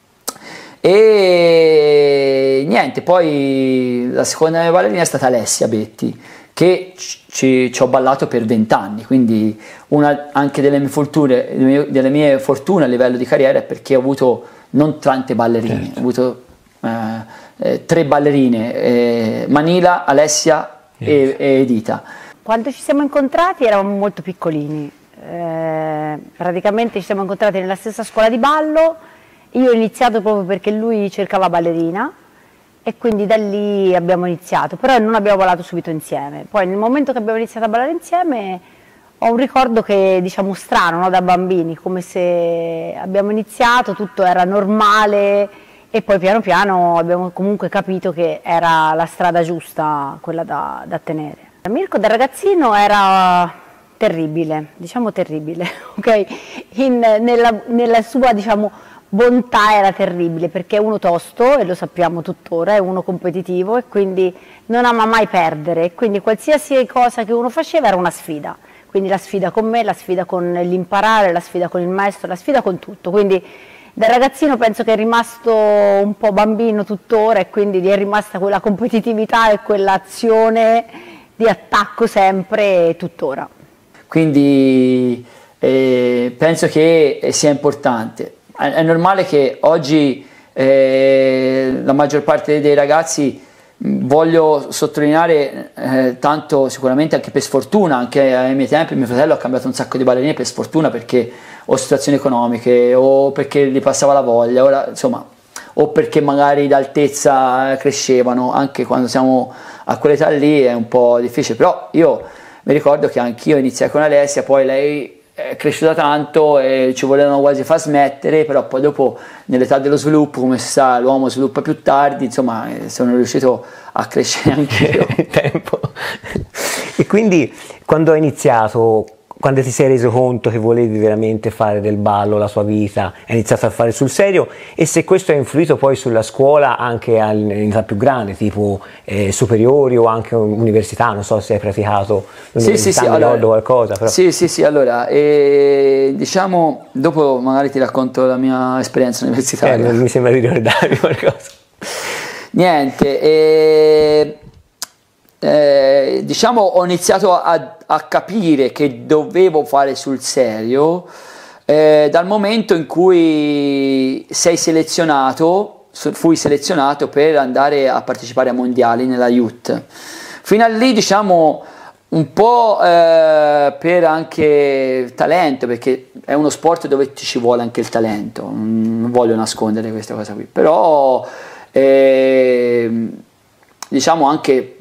E niente, poi la seconda mia ballerina è stata Alessia Betti, che ci ho ballato per 20 anni, quindi una anche delle mie fortune a livello di carriera è perché ho avuto non tante ballerine, ho avuto 3 ballerine, Manila, Alessia e Edita. Quando ci siamo incontrati eravamo molto piccolini, praticamente ci siamo incontrati nella stessa scuola di ballo. Io ho iniziato proprio perché lui cercava ballerina e quindi da lì abbiamo iniziato, però non abbiamo ballato subito insieme. Poi nel momento che abbiamo iniziato a ballare insieme ho un ricordo che, diciamo, strano, no? Da bambini, come se abbiamo iniziato, tutto era normale e poi piano piano abbiamo comunque capito che era la strada giusta, quella da tenere. Mirko da ragazzino era terribile, diciamo terribile, ok? Nella sua, diciamo, bontà era terribile, perché è uno tosto, e lo sappiamo tuttora, è uno competitivo e quindi non ama mai perdere, e quindi qualsiasi cosa che uno faceva era una sfida, quindi la sfida con me, la sfida con l'imparare, la sfida con il maestro, la sfida con tutto, quindi da ragazzino penso che è rimasto un po' bambino tuttora e quindi gli è rimasta quella competitività e quell'azione di attacco sempre tuttora. Quindi penso che sia importante. È normale che oggi la maggior parte dei ragazzi, voglio sottolineare, tanto sicuramente anche per sfortuna, anche ai miei tempi mio fratello ha cambiato un sacco di ballerine per sfortuna, perché o situazioni economiche o perché gli passava la voglia, ora insomma, o perché magari d'altezza crescevano, anche quando siamo a quell'età lì è un po' difficile, però io mi ricordo che anch'io iniziai con Alessia, poi lei è cresciuta tanto e ci volevano quasi far smettere, però poi dopo nell'età dello sviluppo, come si sa, l'uomo sviluppa più tardi, insomma sono riuscito a crescere anche io. Tempo. E quindi quando hai iniziato, quando ti sei reso conto che volevi veramente fare del ballo la sua vita, hai iniziato a fare sul serio, e se questo ha influito poi sulla scuola anche in età più grande, tipo superiori o anche università, non so se hai praticato l'università, mi ricordo qualcosa. Però. Sì, allora, diciamo, dopo magari ti racconto la mia esperienza universitaria. Mi sembra di ricordarmi qualcosa. Niente, diciamo ho iniziato a capire che dovevo fare sul serio dal momento in cui fui selezionato per andare a partecipare a mondiali nella youth. Fino a lì, diciamo, un po' per anche talento, perché è uno sport dove ci vuole anche il talento, non voglio nascondere questa cosa qui, però diciamo anche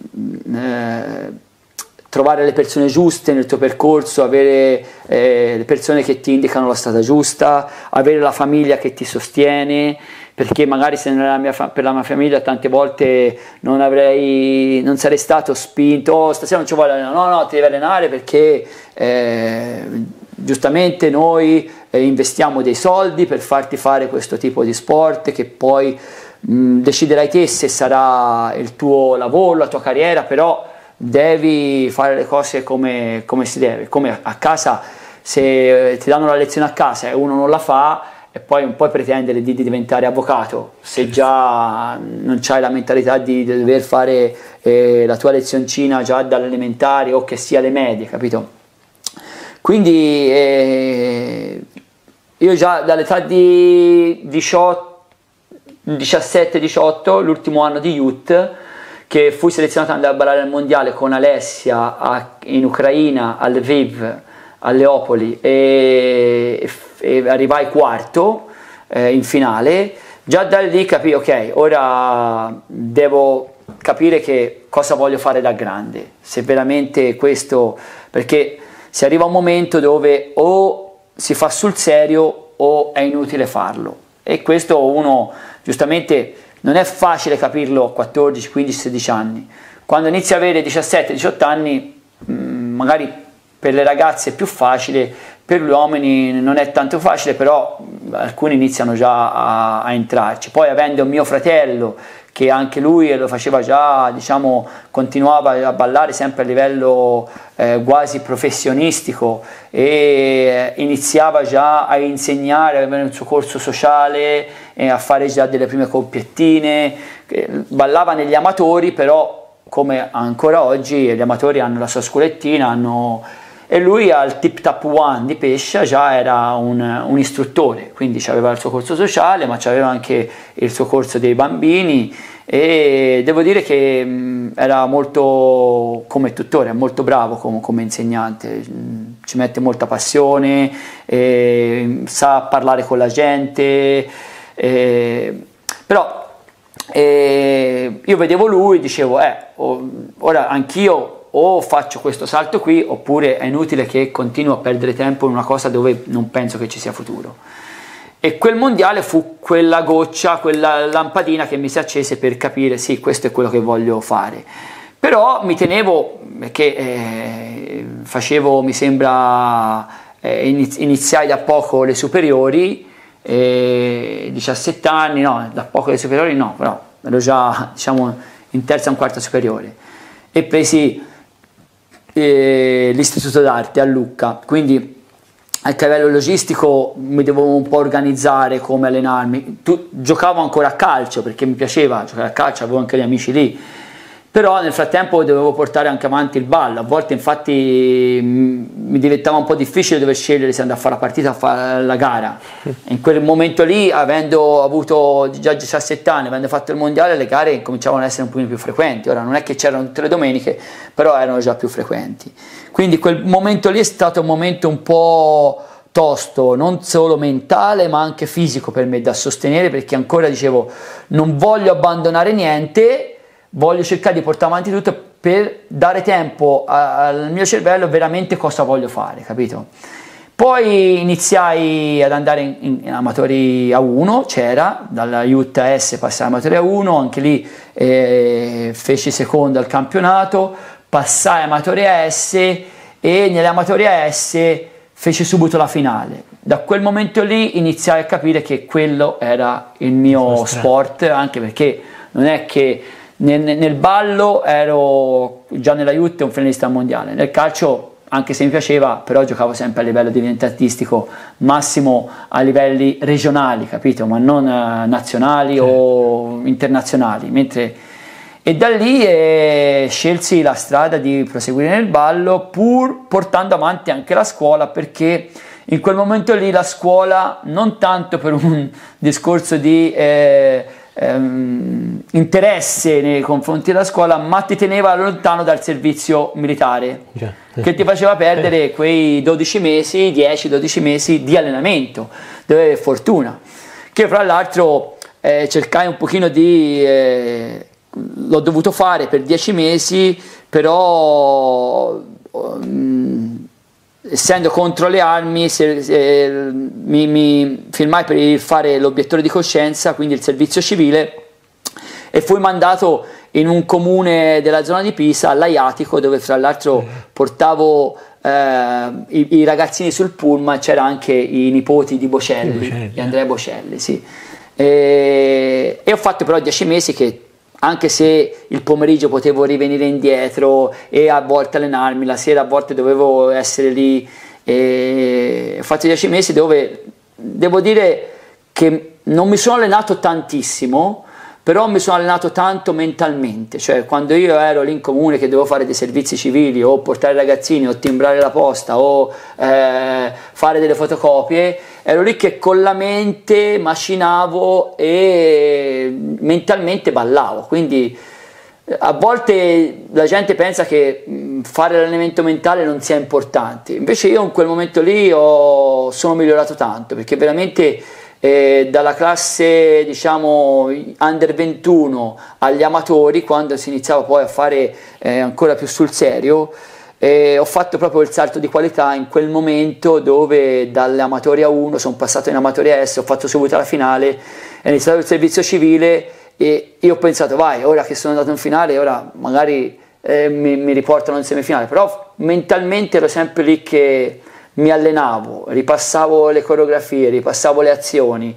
trovare le persone giuste nel tuo percorso, avere le persone che ti indicano la strada giusta, avere la famiglia che ti sostiene, perché magari se per la mia famiglia tante volte non sarei stato spinto, stasera non ci vuoi allenare, no, ti devi allenare perché giustamente noi investiamo dei soldi per farti fare questo tipo di sport che poi deciderai te se sarà il tuo lavoro, la tua carriera, però devi fare le cose come si deve, come a casa, se ti danno la lezione a casa e uno non la fa e poi non puoi pretendere di diventare avvocato se già non c'hai la mentalità di dover fare la tua lezioncina già dalle elementari o che sia le medie, capito? Quindi io già dall'età di 17-18, l'ultimo anno di youth, che fui selezionato ad andare a ballare al mondiale con Alessia in Ucraina, a Lviv, a Leopoli, e arrivai quarto in finale. Già da lì capii, ok, ora devo capire che cosa voglio fare da grande, se veramente questo, perché si arriva a un momento dove o si fa sul serio o è inutile farlo, e questo uno giustamente non è facile capirlo a 14, 15, 16 anni. Quando inizi a avere 17, 18 anni, magari per le ragazze è più facile, per gli uomini non è tanto facile, però alcuni iniziano già a entrarci. Poi avendo mio fratello, che anche lui lo faceva già, diciamo, continuava a ballare sempre a livello quasi professionistico e iniziava già a insegnare, aveva il suo corso sociale, a fare già delle prime coppiettine, ballava negli amatori, però come ancora oggi gli amatori hanno la sua scuolettina, e lui al Tip Tap One di Pescia già era un istruttore, quindi aveva il suo corso sociale, ma aveva anche il suo corso dei bambini, e devo dire che era molto, come tuttora, è molto bravo come insegnante, ci mette molta passione, sa parlare con la gente, però io vedevo lui, dicevo ora anch'io o faccio questo salto qui, oppure è inutile che continuo a perdere tempo in una cosa dove non penso che ci sia futuro. E quel mondiale fu quella goccia, quella lampadina che mi si accese per capire sì, questo è quello che voglio fare. Però mi tenevo, perché facevo, mi sembra, iniziai da poco le superiori, 17 anni, no, da poco le superiori no, però ero già, diciamo, in terza o in quarta superiore, e presi l'istituto d'arte a Lucca, quindi anche a livello logistico mi dovevo un po' organizzare come allenarmi. Giocavo ancora a calcio perché mi piaceva giocare a calcio, avevo anche gli amici lì, però nel frattempo dovevo portare anche avanti il ballo. A volte infatti mi diventava un po' difficile dover scegliere se andare a fare la partita o a fare la gara. In quel momento lì, avendo avuto già 17 anni, avendo fatto il mondiale, le gare cominciavano ad essere un pochino più frequenti. Ora non è che c'erano tutte le domeniche, però erano già più frequenti. Quindi quel momento lì è stato un momento un po' tosto, non solo mentale ma anche fisico per me da sostenere, perché ancora dicevo non voglio abbandonare niente, voglio cercare di portare avanti tutto per dare tempo al mio cervello veramente cosa voglio fare, capito? Poi iniziai ad andare in amatori A1, c'era, dalla Youth S passai amatori A1, anche lì feci secondo al campionato, passai amatori AS e nelle amatori AS feci subito la finale. Da quel momento lì iniziai a capire che quello era il mio sport, anche perché non è che nel ballo ero già nella Youth un finalista mondiale, nel calcio anche se mi piaceva, però giocavo sempre a livello dilettantistico, massimo a livelli regionali, capito? Ma non nazionali o internazionali. E da lì scelsi la strada di proseguire nel ballo, pur portando avanti anche la scuola, perché in quel momento lì la scuola, non tanto per un discorso di interesse nei confronti della scuola, ma ti teneva lontano dal servizio militare, che ti faceva perdere quei 12 mesi, 10-12 mesi di allenamento, dove avevi fortuna, che fra l'altro cercai un pochino di l'ho dovuto fare per 10 mesi, però essendo contro le armi mi firmai per fare l'obiettore di coscienza, quindi il servizio civile, e fui mandato in un comune della zona di Pisa, all'Aiatico, dove fra l'altro portavo i ragazzini sul pullman, c'era anche i nipoti di Bocelli, di Andrea Bocelli, sì. E ho fatto però 10 mesi che, anche se il pomeriggio potevo rivenire indietro e a volte allenarmi, la sera a volte dovevo essere lì, e ho fatto 10 mesi dove devo dire che non mi sono allenato tantissimo, però mi sono allenato tanto mentalmente, cioè quando io ero lì in comune che dovevo fare dei servizi civili o portare i ragazzini o timbrare la posta o fare delle fotocopie, ero lì che con la mente macinavo e mentalmente ballavo, quindi a volte la gente pensa che fare l'allenamento mentale non sia importante, invece io in quel momento lì sono migliorato tanto, perché veramente dalla classe diciamo under 21 agli amatori, quando si iniziava poi a fare ancora più sul serio, ho fatto proprio il salto di qualità in quel momento, dove dalle amatori A1 sono passato in amatori S, ho fatto subito la finale, è iniziato il servizio civile e io ho pensato vai, ora che sono andato in finale, ora magari mi riportano in semifinale, però mentalmente ero sempre lì che mi allenavo, ripassavo le coreografie, ripassavo le azioni,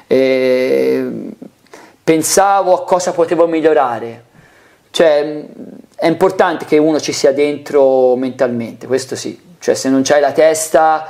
pensavo a cosa potevo migliorare, cioè è importante che uno ci sia dentro mentalmente, questo sì, cioè se non c'hai la testa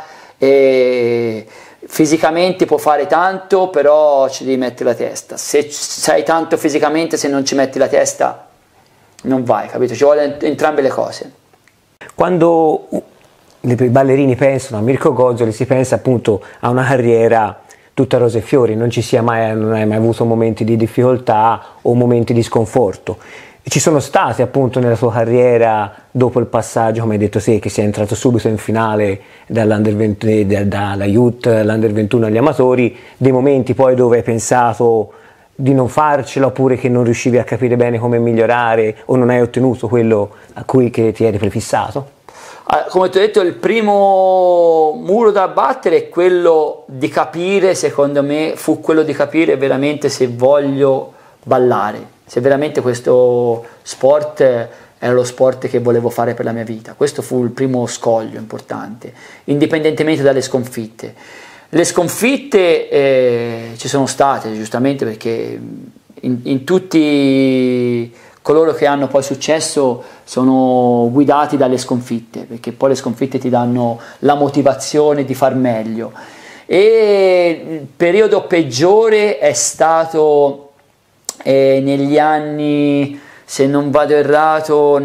fisicamente può fare tanto, però ci devi mettere la testa, se sai tanto fisicamente, se non ci metti la testa non vai, capito? Ci vuole entrambe le cose. Quando i ballerini pensano a Mirko Gozzoli, si pensa appunto a una carriera tutta rose e fiori, non hai mai avuto momenti di difficoltà o momenti di sconforto. Ci sono stati appunto nella tua carriera, dopo il passaggio, come hai detto te, che sei entrato subito in finale dalla Youth, l'Under 21 agli amatori, dei momenti poi dove hai pensato di non farcela, oppure che non riuscivi a capire bene come migliorare o non hai ottenuto quello a cui che ti eri prefissato? Come ti ho detto, il primo muro da battere è quello di capire, secondo me, fu quello di capire veramente se voglio ballare, se veramente questo sport era lo sport che volevo fare per la mia vita. Questo fu il primo scoglio importante, indipendentemente dalle sconfitte. Le sconfitte ci sono state, giustamente, perché in tutti coloro che hanno poi successo sono guidati dalle sconfitte, perché poi le sconfitte ti danno la motivazione di far meglio. E il periodo peggiore è stato negli anni, se non vado errato,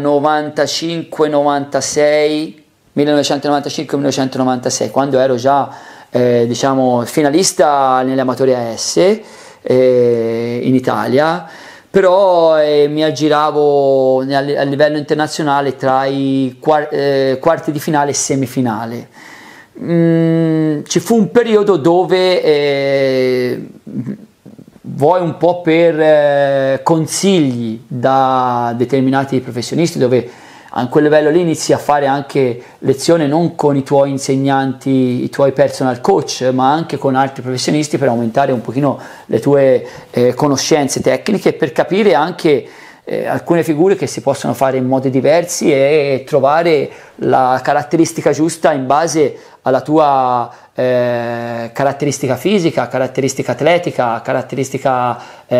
1995-1996, quando ero già diciamo finalista nelle amatori AS in Italia, però mi aggiravo a livello internazionale tra i quarti di finale e semifinale. Ci fu un periodo dove vuoi un po' per consigli da determinati professionisti, dove a quel livello lì inizi a fare anche lezione non con i tuoi insegnanti, i tuoi personal coach, ma anche con altri professionisti, per aumentare un pochino le tue conoscenze tecniche e per capire anche alcune figure che si possono fare in modi diversi e trovare la caratteristica giusta in base alla tua caratteristica fisica, caratteristica atletica, caratteristica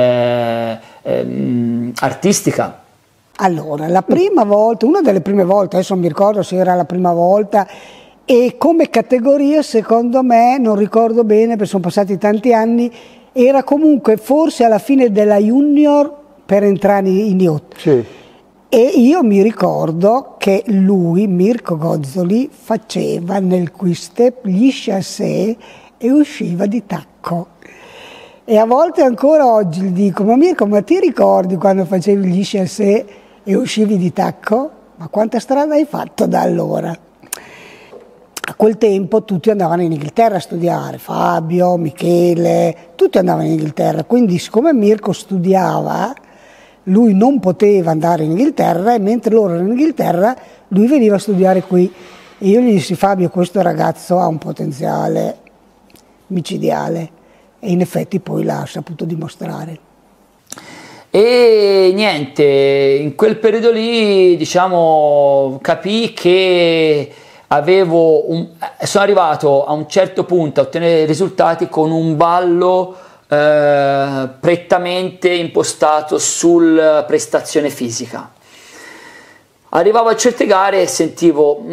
artistica. Allora, la prima volta, una delle prime volte, adesso non mi ricordo se era la prima volta, e come categoria secondo me, non ricordo bene perché sono passati tanti anni, era comunque forse alla fine della junior per entrare in yacht. Sì. E io mi ricordo che lui, Mirko Gozzoli, faceva nel quick-step gli chassé e usciva di tacco. E a volte ancora oggi gli dico: ma Mirko, ma ti ricordi quando facevi gli chassé e uscivi di tacco? Ma quanta strada hai fatto da allora? A quel tempo tutti andavano in Inghilterra a studiare, Fabio, Michele, tutti andavano in Inghilterra, quindi siccome Mirko studiava, lui non poteva andare in Inghilterra, e mentre loro erano in Inghilterra lui veniva a studiare qui. E io gli dissi: Fabio, questo ragazzo ha un potenziale micidiale, e in effetti poi l'ha saputo dimostrare. E niente, in quel periodo lì, diciamo, capii che sono arrivato a un certo punto a ottenere risultati con un ballo prettamente impostato sulla prestazione fisica. Arrivavo a certe gare e sentivo,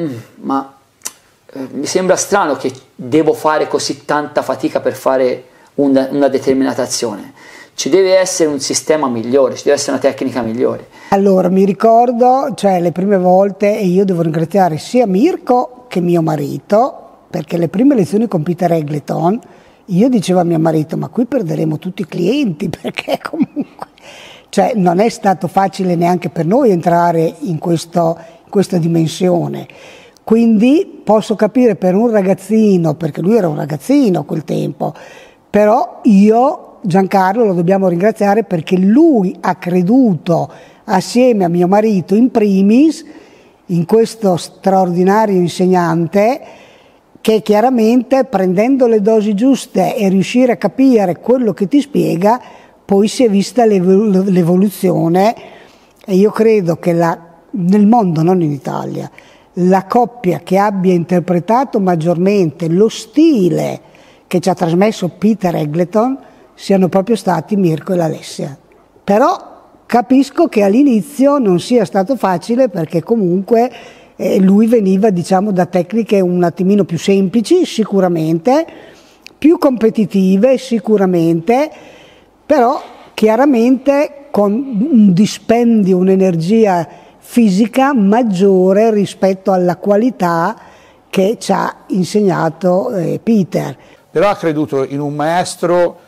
mi sembra strano che devo fare così tanta fatica per fare una determinata azione. Ci deve essere un sistema migliore, ci deve essere una tecnica migliore. Allora, mi ricordo, cioè le prime volte, e io devo ringraziare sia Mirko che mio marito, perché le prime lezioni con Peter Egleton, io dicevo a mio marito: ma qui perderemo tutti i clienti, perché comunque, cioè, non è stato facile neanche per noi entrare in questa dimensione. Quindi posso capire per un ragazzino, perché lui era un ragazzino a quel tempo, però Giancarlo lo dobbiamo ringraziare perché lui ha creduto, assieme a mio marito in primis, in questo straordinario insegnante, che chiaramente, prendendo le dosi giuste e riuscire a capire quello che ti spiega, poi si è vista l'evoluzione. E io credo che nel mondo, non in Italia, la coppia che abbia interpretato maggiormente lo stile che ci ha trasmesso Peter Egleton siano proprio stati Mirko e l'Alessia. Però capisco che all'inizio non sia stato facile, perché comunque lui veniva, diciamo, da tecniche un attimino più semplici, sicuramente, più competitive, sicuramente, però chiaramente con un dispendio, un'energia fisica maggiore rispetto alla qualità che ci ha insegnato Peter. Però ha creduto in un maestro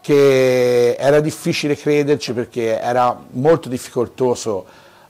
che era difficile crederci, perché era molto difficoltoso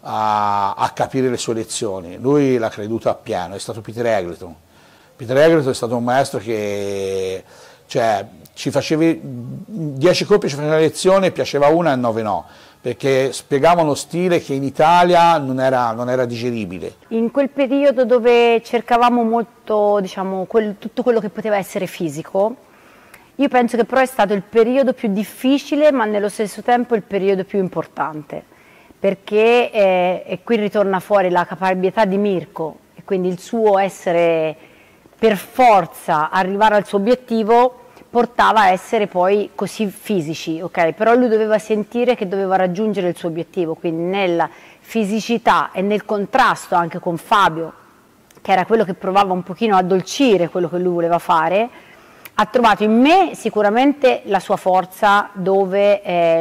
a capire le sue lezioni. Lui l'ha creduto appieno, è stato Peter Egleton. Peter Egleton è stato un maestro che, cioè, ci facevi 10 coppie, ci faceva una lezione, piaceva una e 9 no, perché spiegava uno stile che in Italia non era digeribile. In quel periodo dove cercavamo molto, diciamo, tutto quello che poteva essere fisico, io penso che però è stato il periodo più difficile, ma nello stesso tempo il periodo più importante, perché e qui ritorna fuori la caparbietà di Mirko, e quindi il suo essere per forza arrivare al suo obiettivo portava a essere poi così fisici, ok? Però lui doveva sentire che doveva raggiungere il suo obiettivo, quindi nella fisicità e nel contrasto anche con Fabio, che era quello che provava un pochino a addolcire quello che lui voleva fare, ha trovato in me sicuramente la sua forza, dove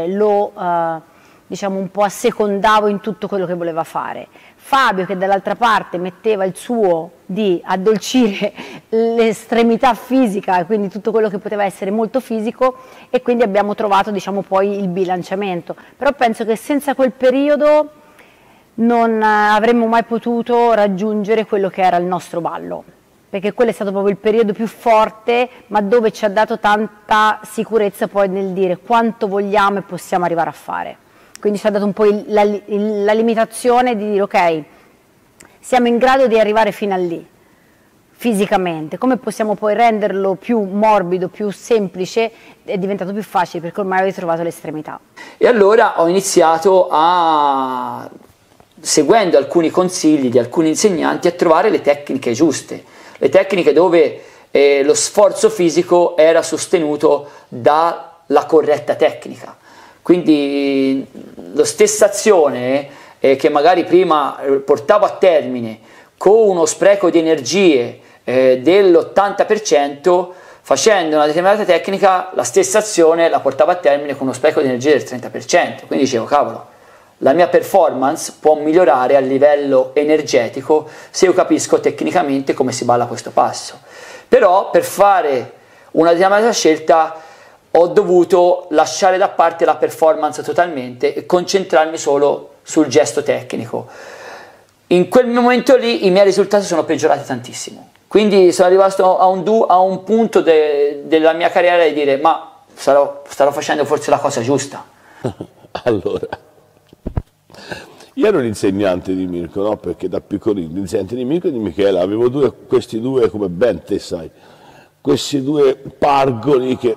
diciamo un po' assecondavo in tutto quello che voleva fare. Fabio, che dall'altra parte metteva il suo di addolcire l'estremità fisica, e quindi tutto quello che poteva essere molto fisico, e quindi abbiamo trovato, diciamo, poi il bilanciamento. Però penso che senza quel periodo non avremmo mai potuto raggiungere quello che era il nostro ballo. perché quello è stato proprio il periodo più forte, ma dove ci ha dato tanta sicurezza poi nel dire quanto vogliamo e possiamo arrivare a fare. Quindi ci ha dato un po' la limitazione di dire ok, siamo in grado di arrivare fino a lì, fisicamente, come possiamo poi renderlo più morbido, più semplice, è diventato più facile perché ormai avete trovato l'estremità. E allora ho iniziato a, seguendo alcuni consigli di alcuni insegnanti, a trovare le tecniche giuste, le tecniche dove lo sforzo fisico era sostenuto dalla corretta tecnica. Quindi la stessa azione che magari prima portavo a termine con uno spreco di energie dell'80%, facendo una determinata tecnica la stessa azione la portavo a termine con uno spreco di energia del 30%. Quindi dicevo, cavolo, la mia performance può migliorare a livello energetico se io capisco tecnicamente come si balla questo passo. Però per fare una determinata scelta ho dovuto lasciare da parte la performance totalmente e concentrarmi solo sul gesto tecnico. In quel momento lì i miei risultati sono peggiorati tantissimo, quindi sono arrivato a un punto della mia carriera di dire ma starò facendo forse la cosa giusta. Allora, io ero l'insegnante di Mirko, no? Perché da piccolino l'insegnante di Mirko e di Michela avevo questi due, come ben te sai, questi due pargoli che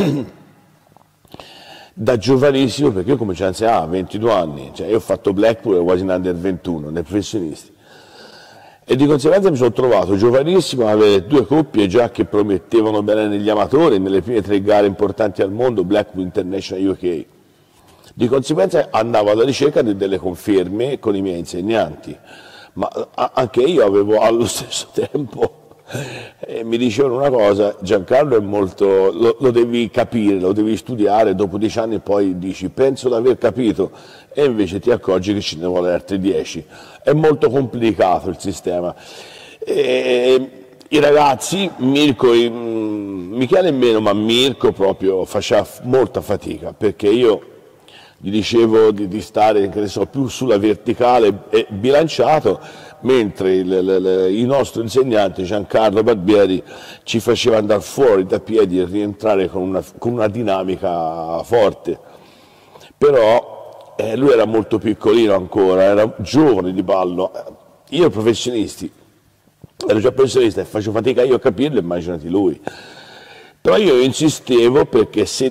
da giovanissimo, perché io cominciai a insegnare a 22 anni, cioè io ho fatto Blackpool quasi in under 21, nei professionisti, e di conseguenza mi sono trovato giovanissimo a avere due coppie già che promettevano bene negli amatori, nelle prime 3 gare importanti al mondo, Blackpool International UK. Di conseguenza andavo alla ricerca di delle conferme con i miei insegnanti, ma anche io avevo allo stesso tempo, mi dicevano una cosa, Giancarlo è molto, lo devi capire, lo devi studiare, dopo 10 anni poi dici penso di aver capito e invece ti accorgi che ce ne vuole altri 10, è molto complicato il sistema. I ragazzi, Mirko, Michele meno, ma Mirko proprio faceva molta fatica perché io gli dicevo di stare che ne so, più sulla verticale e bilanciato, mentre il nostro insegnante Giancarlo Barbieri ci faceva andare fuori da piedi e rientrare con una dinamica forte. Però lui era molto piccolino ancora, era giovane di ballo, io ero già professionista e facevo fatica io a capirlo, immaginati lui. Però io insistevo perché se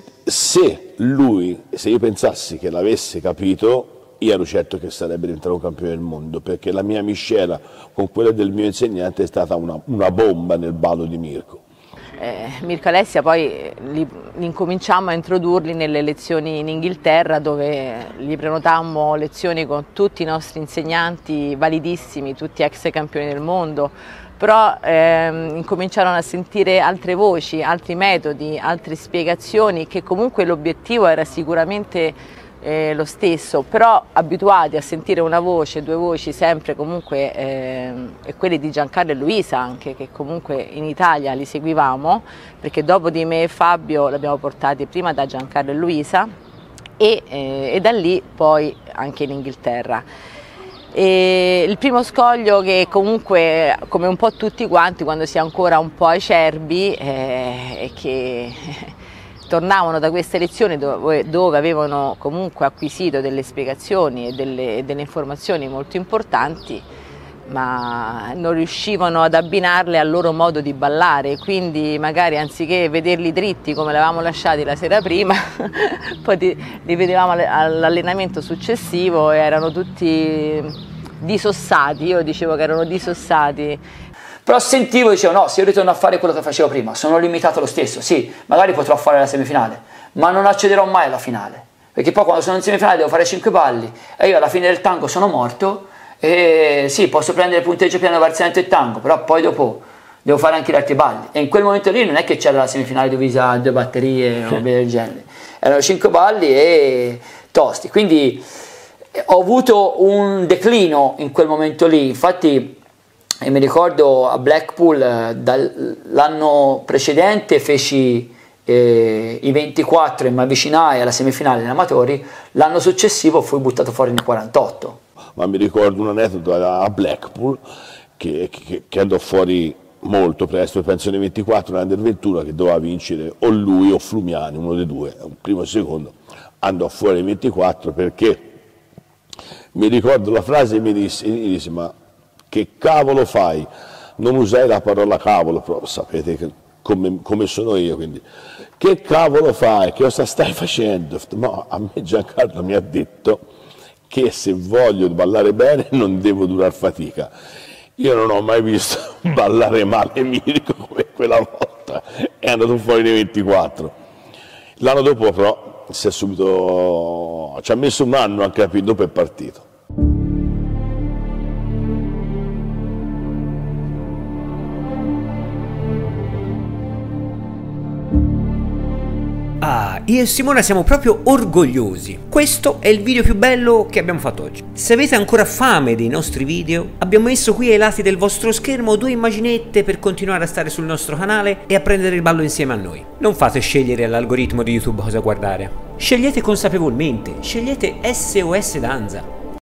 io pensassi che l'avesse capito, io ero certo che sarebbe diventato un campione del mondo, perché la mia miscela con quella del mio insegnante è stata una bomba nel ballo di Mirko. Mirko e Alessia poi li incominciammo a introdurli nelle lezioni in Inghilterra, dove gli prenotammo lezioni con tutti i nostri insegnanti validissimi, tutti ex campioni del mondo, però incominciarono a sentire altre voci, altri metodi, altre spiegazioni, che comunque l'obiettivo era sicuramente lo stesso, però abituati a sentire una voce, 2 voci sempre comunque, e quelli di Giancarlo e Luisa anche, che comunque in Italia li seguivamo, perché dopo di me e Fabio l'abbiamo portati prima da Giancarlo e Luisa e da lì poi anche in Inghilterra. E il primo scoglio, che comunque come un po' tutti quanti quando si è ancora un po' acerbi, è che tornavano da queste lezioni dove avevano comunque acquisito delle spiegazioni e delle informazioni molto importanti, ma non riuscivano ad abbinarle al loro modo di ballare, quindi magari anziché vederli dritti come li avevamo lasciati la sera prima, poi li vedevamo all'allenamento successivo e erano tutti disossati. Io dicevo che erano disossati. Però sentivo e dicevo no, se io ritorno a fare quello che facevo prima, sono limitato lo stesso, sì, magari potrò fare la semifinale, ma non accederò mai alla finale, perché poi quando sono in semifinale devo fare 5 balli e io alla fine del tango sono morto e sì, posso prendere il punteggio piano parzialmente del tango, però poi dopo devo fare anche gli altri balli e in quel momento lì non è che c'era la semifinale divisa a 2 batterie o roba del genere, erano 5 balli e tosti, quindi ho avuto un declino in quel momento lì, infatti. E mi ricordo a Blackpool l'anno precedente feci i 24 e mi avvicinai alla semifinale degli amatori, l'anno successivo fui buttato fuori nei 48. Ma mi ricordo un aneddoto a Blackpool che andò fuori molto presto, penso nei 24, l'Under 21, che doveva vincere o lui o Flumiani, uno dei due, primo e secondo, andò fuori ai 24 perché mi ricordo la frase e mi disse ma che cavolo fai? Non usai la parola cavolo, però sapete che come sono io, quindi che cavolo fai? Che cosa stai facendo? Ma a me Giancarlo mi ha detto che se voglio ballare bene non devo durar fatica. Io non ho mai visto ballare male Mirko come quella volta, è andato fuori nei 24. L'anno dopo però si è subito, ci ha messo un anno a capire, dopo è partito. Ah, io e Simona siamo proprio orgogliosi. Questo è il video più bello che abbiamo fatto oggi. Se avete ancora fame dei nostri video, abbiamo messo qui ai lati del vostro schermo 2 immaginette per continuare a stare sul nostro canale e a prendere il ballo insieme a noi. Non fate scegliere all'algoritmo di YouTube cosa guardare. Scegliete consapevolmente, scegliete SOS Danza.